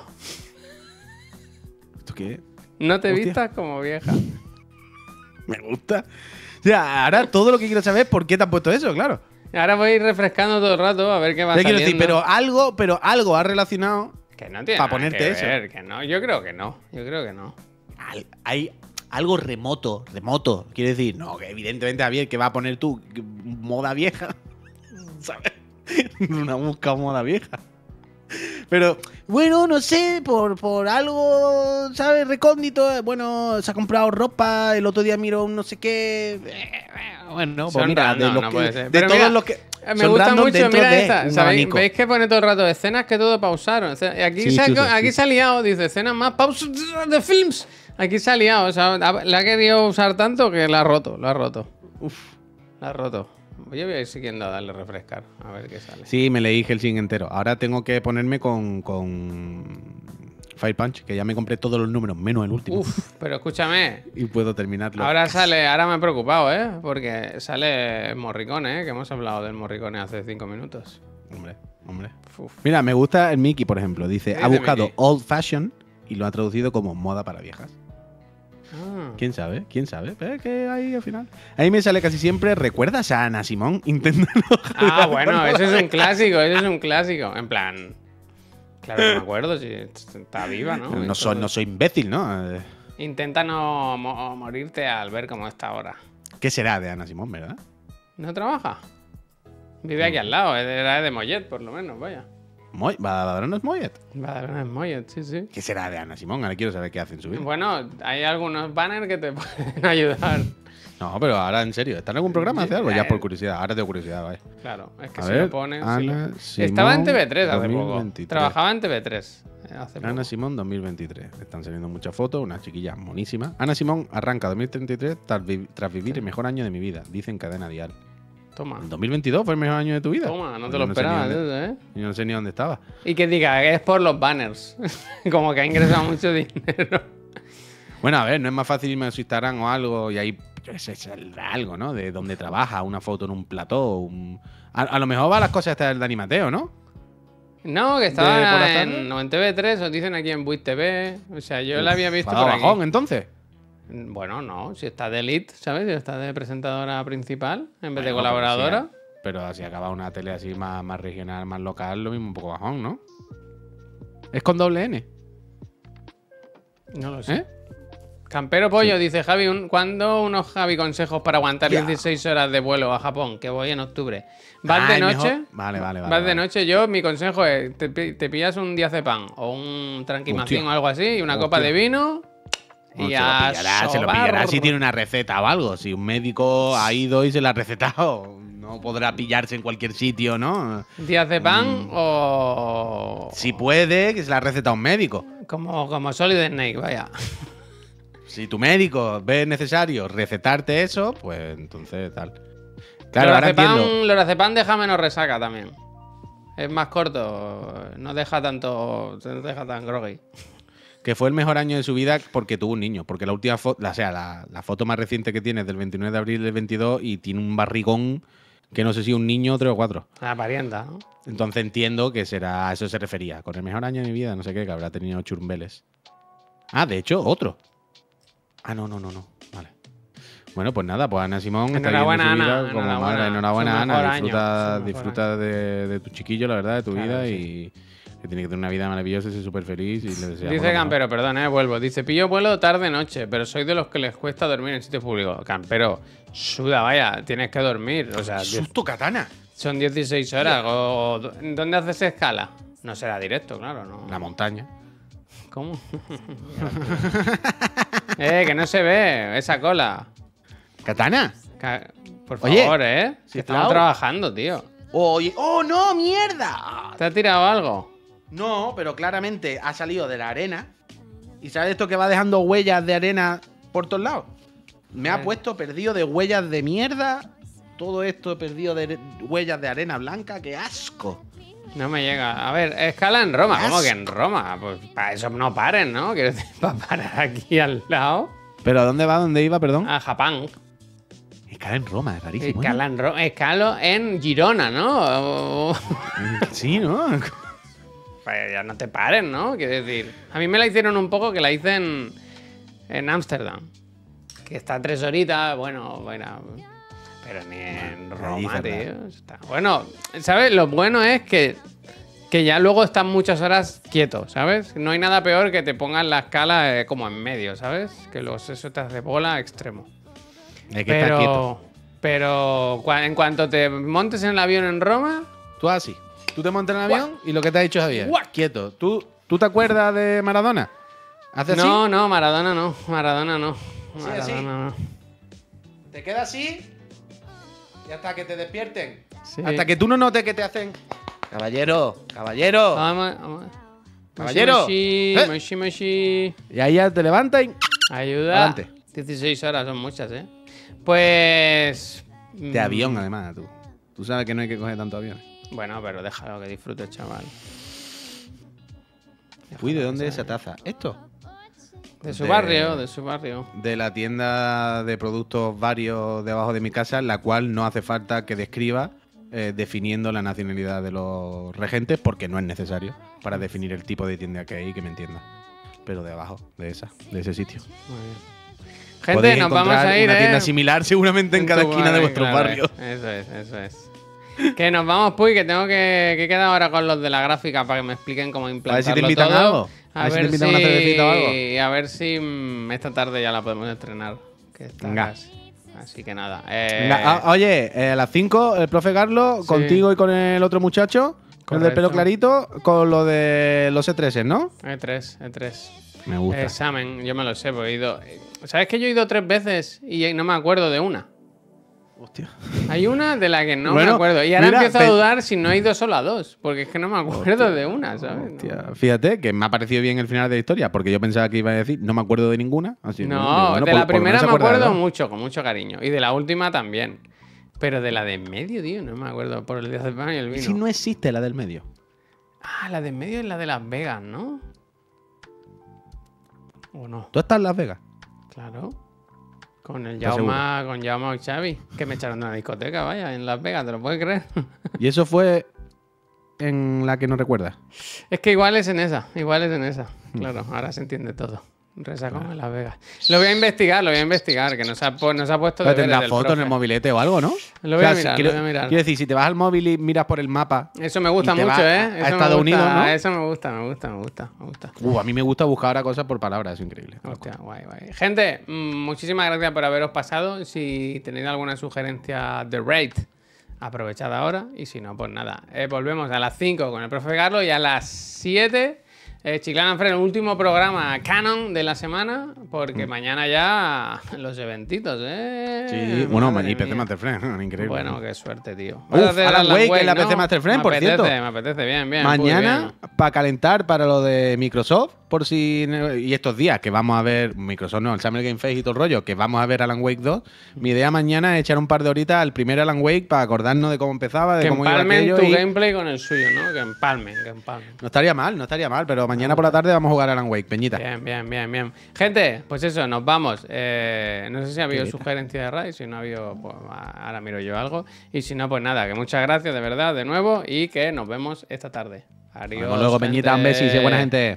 ¿Esto qué es? No te Hostia. vistas como vieja. Me gusta. O sea, ahora todo lo que quiero saber es por qué te han puesto eso, claro. Ahora voy a ir refrescando todo el rato a ver qué va Ya quiero decir, saliendo. pero algo, pero algo ha relacionado. Que no tiene pa' nada ponerte que eso. ver, que no. Yo creo que no. Yo creo que no. Al- Hay algo remoto, remoto. Quiero decir, no, que evidentemente, Javier, que va a poner tú que- moda vieja. ¿Sabes? Una busca moda vieja. Pero, bueno, no sé, por, por algo, ¿sabes? Recóndito. Bueno, se ha comprado ropa, el otro día miró un no sé qué. eh, Bueno, pues Son mira, de, random, los no que- puede ser. de Pero todos mira, los que. Eh, Me son gusta random mucho, dentro mira de esta. un ¿Sabéis? abanico. ¿Veis que pone todo el rato escenas que todo pausaron? O sea, aquí, Sí, se, ha- sí, sí, aquí sí. se ha liado, dice, escenas más pausas de films. Aquí se ha liado, o sea, ha- la ha querido usar tanto que la ha roto, lo ha roto. Uf. La ha roto. Yo voy a ir siguiendo a darle a refrescar. A ver qué sale. Sí, me leí Hellsing entero. Ahora tengo que ponerme con, con Fire Punch, que ya me compré todos los números, menos el último. Uf, pero escúchame. Y puedo terminarlo. Ahora sale, ahora me he preocupado, ¿eh? Porque sale Morricone, ¿eh? Que hemos hablado del Morricone hace cinco minutos. Hombre, hombre. Uf. Mira, me gusta el Mickey, por ejemplo. Dice, ¿Qué ha dice buscado Mickey? old fashion y lo ha traducido como moda para viejas. Ah. ¿Quién sabe? ¿Quién sabe? Pero es que ahí al final. Ahí me sale casi siempre, ¿recuerdas a Ana Simón? Inténtalo. Ah, bueno, eso es un clásico, eso es un clásico. En plan. Claro que me acuerdo, si está viva, ¿no? No soy, no soy imbécil, ¿no? Eh, Intenta no mo- morirte al ver cómo está ahora. ¿Qué será de Ana Simón, verdad? ¿No trabaja? Vive aquí al lado, era de Mollet, por lo menos, vaya. Moy, ¿Badalona es Moyet? Badalona es Mollet, sí, sí. ¿Qué será de Ana Simón? Ahora quiero saber qué hace en su vida. Bueno, hay algunos banners que te pueden ayudar. No, pero ahora en serio, ¿está en algún programa? ¿Hace algo? Ya por curiosidad. Ahora tengo curiosidad, vale. Claro, es que A si ver, lo pones. Ana si lo- Simón Estaba en T V tres hace dos mil poco. veintitrés. Trabajaba en T V tres eh, hace poco. Ana Simón dos mil veintitrés. Están saliendo muchas fotos, una chiquilla monísima. Ana Simón arranca dos mil treinta y tres tras, vi- tras vivir el mejor año de mi vida, dice en Cadena Dial. Toma. ¿El dos mil veintidós fue el mejor año de tu vida? Toma, no te Yo lo sé ni esperabas, dónde- ¿eh? Yo no sé ni dónde estaba. Y que diga que es por los banners. Como que ha ingresado mucho dinero. Bueno, a ver, no es más fácil irme a su Instagram o algo y ahí, yo qué sé, saldrá algo, ¿no? De dónde trabaja, una foto en un plató. un- A, a lo mejor va las cosas estas del Dani Mateo, ¿no? No, que ¿De por estaba las en, tardes? no, en T V tres, os dicen aquí en Buit T V. O sea, yo la había visto ¿Va a dar por aquí. bajón, entonces? Bueno, no, si está de elite, ¿sabes? Si está de presentadora principal en vez de Bueno, colaboradora. Pero si, pero si acaba una tele así más, más regional, más local, lo mismo un poco bajón, ¿no? ¿Es con doble N? No lo sé. ¿Eh? Campero Pollo dice, Javi, un- ¿cuándo unos Javi consejos para aguantar Ya. dieciséis horas de vuelo a Japón? Que voy en octubre. ¿Vas Ah, de es noche? mejor- Vale, vale, vale. Vas vale. de noche, yo, mi consejo es, te, pi- te pillas un diazepam o un tranquimacín Hostia. o algo así, y una Hostia. copa de vino No, y se, lo a pillará, se lo sobar. pillará si tiene una receta o algo. Si un médico ha ido y se la ha recetado, no podrá pillarse en cualquier sitio, ¿no? Diazepam Mm. o... Si puede, que se la ha recetado un médico. Como, como Solid Snake, vaya. Si tu médico ve necesario recetarte eso, pues entonces tal. Claro, ahora entiendo. Lorazepam, Lorazepam deja menos resaca también. Es más corto, no deja tanto, no deja tan groggy. Que fue el mejor año de su vida porque tuvo un niño. Porque la última foto, o sea, la, la foto más reciente que tiene es del veintinueve de abril del veintidós y tiene un barrigón que no sé si un niño o tres o cuatro. La parienta, ¿no? Entonces entiendo que será a eso se refería. Con el mejor año de mi vida, no sé qué, que habrá tenido churumbeles. Ah, de hecho, otro. Ah, no, no, no, no. Vale. Bueno, pues nada, pues Ana Simón. está Enhorabuena, viviendo su Ana, vida como enhorabuena. madre. Enhorabuena, Su Ana. mejor año, Disfruta, su mejor disfruta de, de tu chiquillo, la verdad, de tu Claro, vida sí. y que tiene que tener una vida maravillosa y ser súper feliz. Y le deseamos lo Dice mejor. Campero, perdón, eh, vuelvo. Dice, pillo vuelo tarde-noche, pero soy de los que les cuesta dormir en sitios públicos. Campero, suda, vaya, tienes que dormir. O sea, diez- ¡Susto, katana! son dieciséis horas. O, ¿dónde haces escala? No será directo, claro, ¿no? La montaña. ¿Cómo? eh, que no se ve esa cola. ¿Katana? Ca- Por Oye, favor, ¿eh? sí, Que estamos claro. trabajando, tío. Oye, ¡oh, no, mierda! ¿Te ha tirado algo? No, pero claramente ha salido de la arena. ¿Y sabes esto que va dejando huellas de arena por todos lados? Me ha Eh. puesto perdido de huellas de mierda. Todo esto perdido de huellas de arena blanca. ¡Qué asco! No me llega. A ver, escala en Roma. ¿Cómo Asco. que en Roma? Pues para eso no paren, ¿no? Quiero decir, para parar aquí al lado. ¿Pero a dónde va? ¿Dónde iba, perdón? A Japón. Escala en Roma, es rarísimo. ¿eh? Escala en Roma. Escalo en Girona, ¿no? O- Sí, ¿no? Pues ya no te pares, ¿no? Quiero decir. A mí me la hicieron un poco que la hice en. En Ámsterdam. Que está tres horitas, bueno, bueno. Pero ni en Roma, dices nada. tío. Está- Bueno, ¿sabes? Lo bueno es que. Que ya luego están muchas horas quieto, ¿sabes? No hay nada peor que te pongan la escala eh, como en medio, ¿sabes? Que los, eso te hace bola extremo. Hay que estar quieto. Pero. Pero cua- en cuanto te montes en el avión en Roma. Tú así. Tú te montas en el avión y lo que te ha dicho Javier. Guau. Quieto. ¿Tú, ¿Tú te acuerdas de Maradona? ¿Hace así? No, no, Maradona no. Maradona no. Sí, Maradona así. no. Te quedas así y hasta que te despierten. Sí. Hasta que tú no notes que te hacen. Caballero, caballero. Vamos, vamos. Caballero. Moshi, ¿Eh? moshi, moshi. Y ahí ya te levantas y. Ayuda. Adelante. dieciséis horas son muchas, ¿eh? Pues. De Mm, avión, además, tú. Tú sabes que no hay que coger tanto avión. Bueno, pero déjalo que disfrute, chaval. Uy, ¿de Déjalo dónde que es sea. esa taza? ¿Esto? De su De- barrio, de su barrio. De la tienda de productos varios debajo de mi casa, la cual no hace falta que describa eh, definiendo la nacionalidad de los regentes, porque no es necesario para definir el tipo de tienda que hay y que me entienda. Pero de abajo, de esa, de ese sitio. Muy bien. Gente, Podéis nos vamos encontrar a ir, una tienda ¿eh? similar seguramente en, En cada tu esquina de barrio, vuestro claro, barrio. es. Eso es, eso es. Que nos vamos, Puy, que tengo que, que quedar ahora con los de la gráfica para que me expliquen cómo A ver implantarlo si te invitan todo. a algo. A, ver te invitan una cervecita o algo. si, a ver si mm, esta tarde ya la podemos estrenar. Que está Venga. casi. Así que nada. Eh, Venga, ah, oye, eh, a las cinco, el profe Carlos, Sí. contigo y con el otro muchacho, con el del pelo Correcto. clarito, con lo de los E tres, ¿no? E tres, E tres. Me gusta. Examen, yo me lo sé, porque he ido. ¿Sabes que yo he ido tres veces y no me acuerdo de una? Hostia. Hay una de la que no Bueno, me acuerdo. Y ahora mira, empiezo a pe- dudar si no he ido solo a dos, porque es que no me acuerdo de una, ¿sabes? No. Hostia, fíjate que me ha parecido bien el final de la historia, porque yo pensaba que iba a decir, no me acuerdo de ninguna. Así, No, bueno, digo, bueno, de por- la por lo primera menos se me acuerda de acuerdo dos. mucho, con mucho cariño. Y de la última también. Pero de la de en medio, tío, no me acuerdo. Por el día del pan y el ¿Y vino. si no existe la del medio? Ah, la de en medio es la de Las Vegas, ¿no? ¿O no? ¿Tú estás en Las Vegas? Claro. Con el ¿Estás Jaume, con Jaume y Xavi, que me echaron de una discoteca, vaya, en Las Vegas, ¿te lo puedes creer? Y eso fue en la que no recuerdas. Es que igual es en esa, igual es en esa. Hmm. Claro, ahora se entiende todo. Resacón en Las Vegas. Lo voy a investigar, lo voy a investigar, que nos ha, pu- nos ha puesto Pero deberes tendrás del foto en el profe. mobilete o algo, ¿no? Lo voy a si mirar, quiero, lo voy a mirar. quiero decir, si te vas al móvil y miras por el mapa. Eso me gusta y te mucho, vas ¿eh? a- a Eso me Estados gusta, Unidos, ¿no? Eso me gusta, me gusta, me gusta, me gusta. Uh, a mí me gusta buscar ahora cosas por palabras, es increíble. Hostia, guay, guay. Gente, mm, muchísimas gracias por haberos pasado. Si tenéis alguna sugerencia de raid, aprovechad ahora. Y si no, pues nada. Eh, volvemos a las cinco con el profe Carlos y a las siete, eh, Chiclana and Friends, el último programa canon de la semana. Porque mañana ya los eventitos, ¿eh? Sí, bueno, Madre y P C mía. Master Friend, increíble. Bueno, qué suerte, tío. Uf, Vas a hacer Alan Wake en la ¿no? P C Master Friend, Me por apetece, cierto. Me apetece, bien, bien. Mañana, muy para calentar para lo de Microsoft, por si. Y estos días que vamos a ver. Microsoft no, el Summer Game Fest y todo el rollo, que vamos a ver Alan Wake dos. Mi idea mañana es echar un par de horitas al primer Alan Wake para acordarnos de cómo empezaba, de Que cómo iba empalmen aquello. tu y- gameplay con el suyo, ¿no? Que empalmen, que empalmen. No estaría mal, no estaría mal, pero mañana por la tarde vamos a jugar Alan Wake, Peñita. Bien, bien, bien, bien. Gente, pues eso, nos vamos. Eh, no sé si ha habido Qué sugerencia de raid, si no ha habido, pues ahora miro yo algo. Y si no, pues nada, que muchas gracias de verdad, de nuevo, y que nos vemos esta tarde. Adiós. Nos vemos luego, Peñita, un gente. beso y sé buena gente.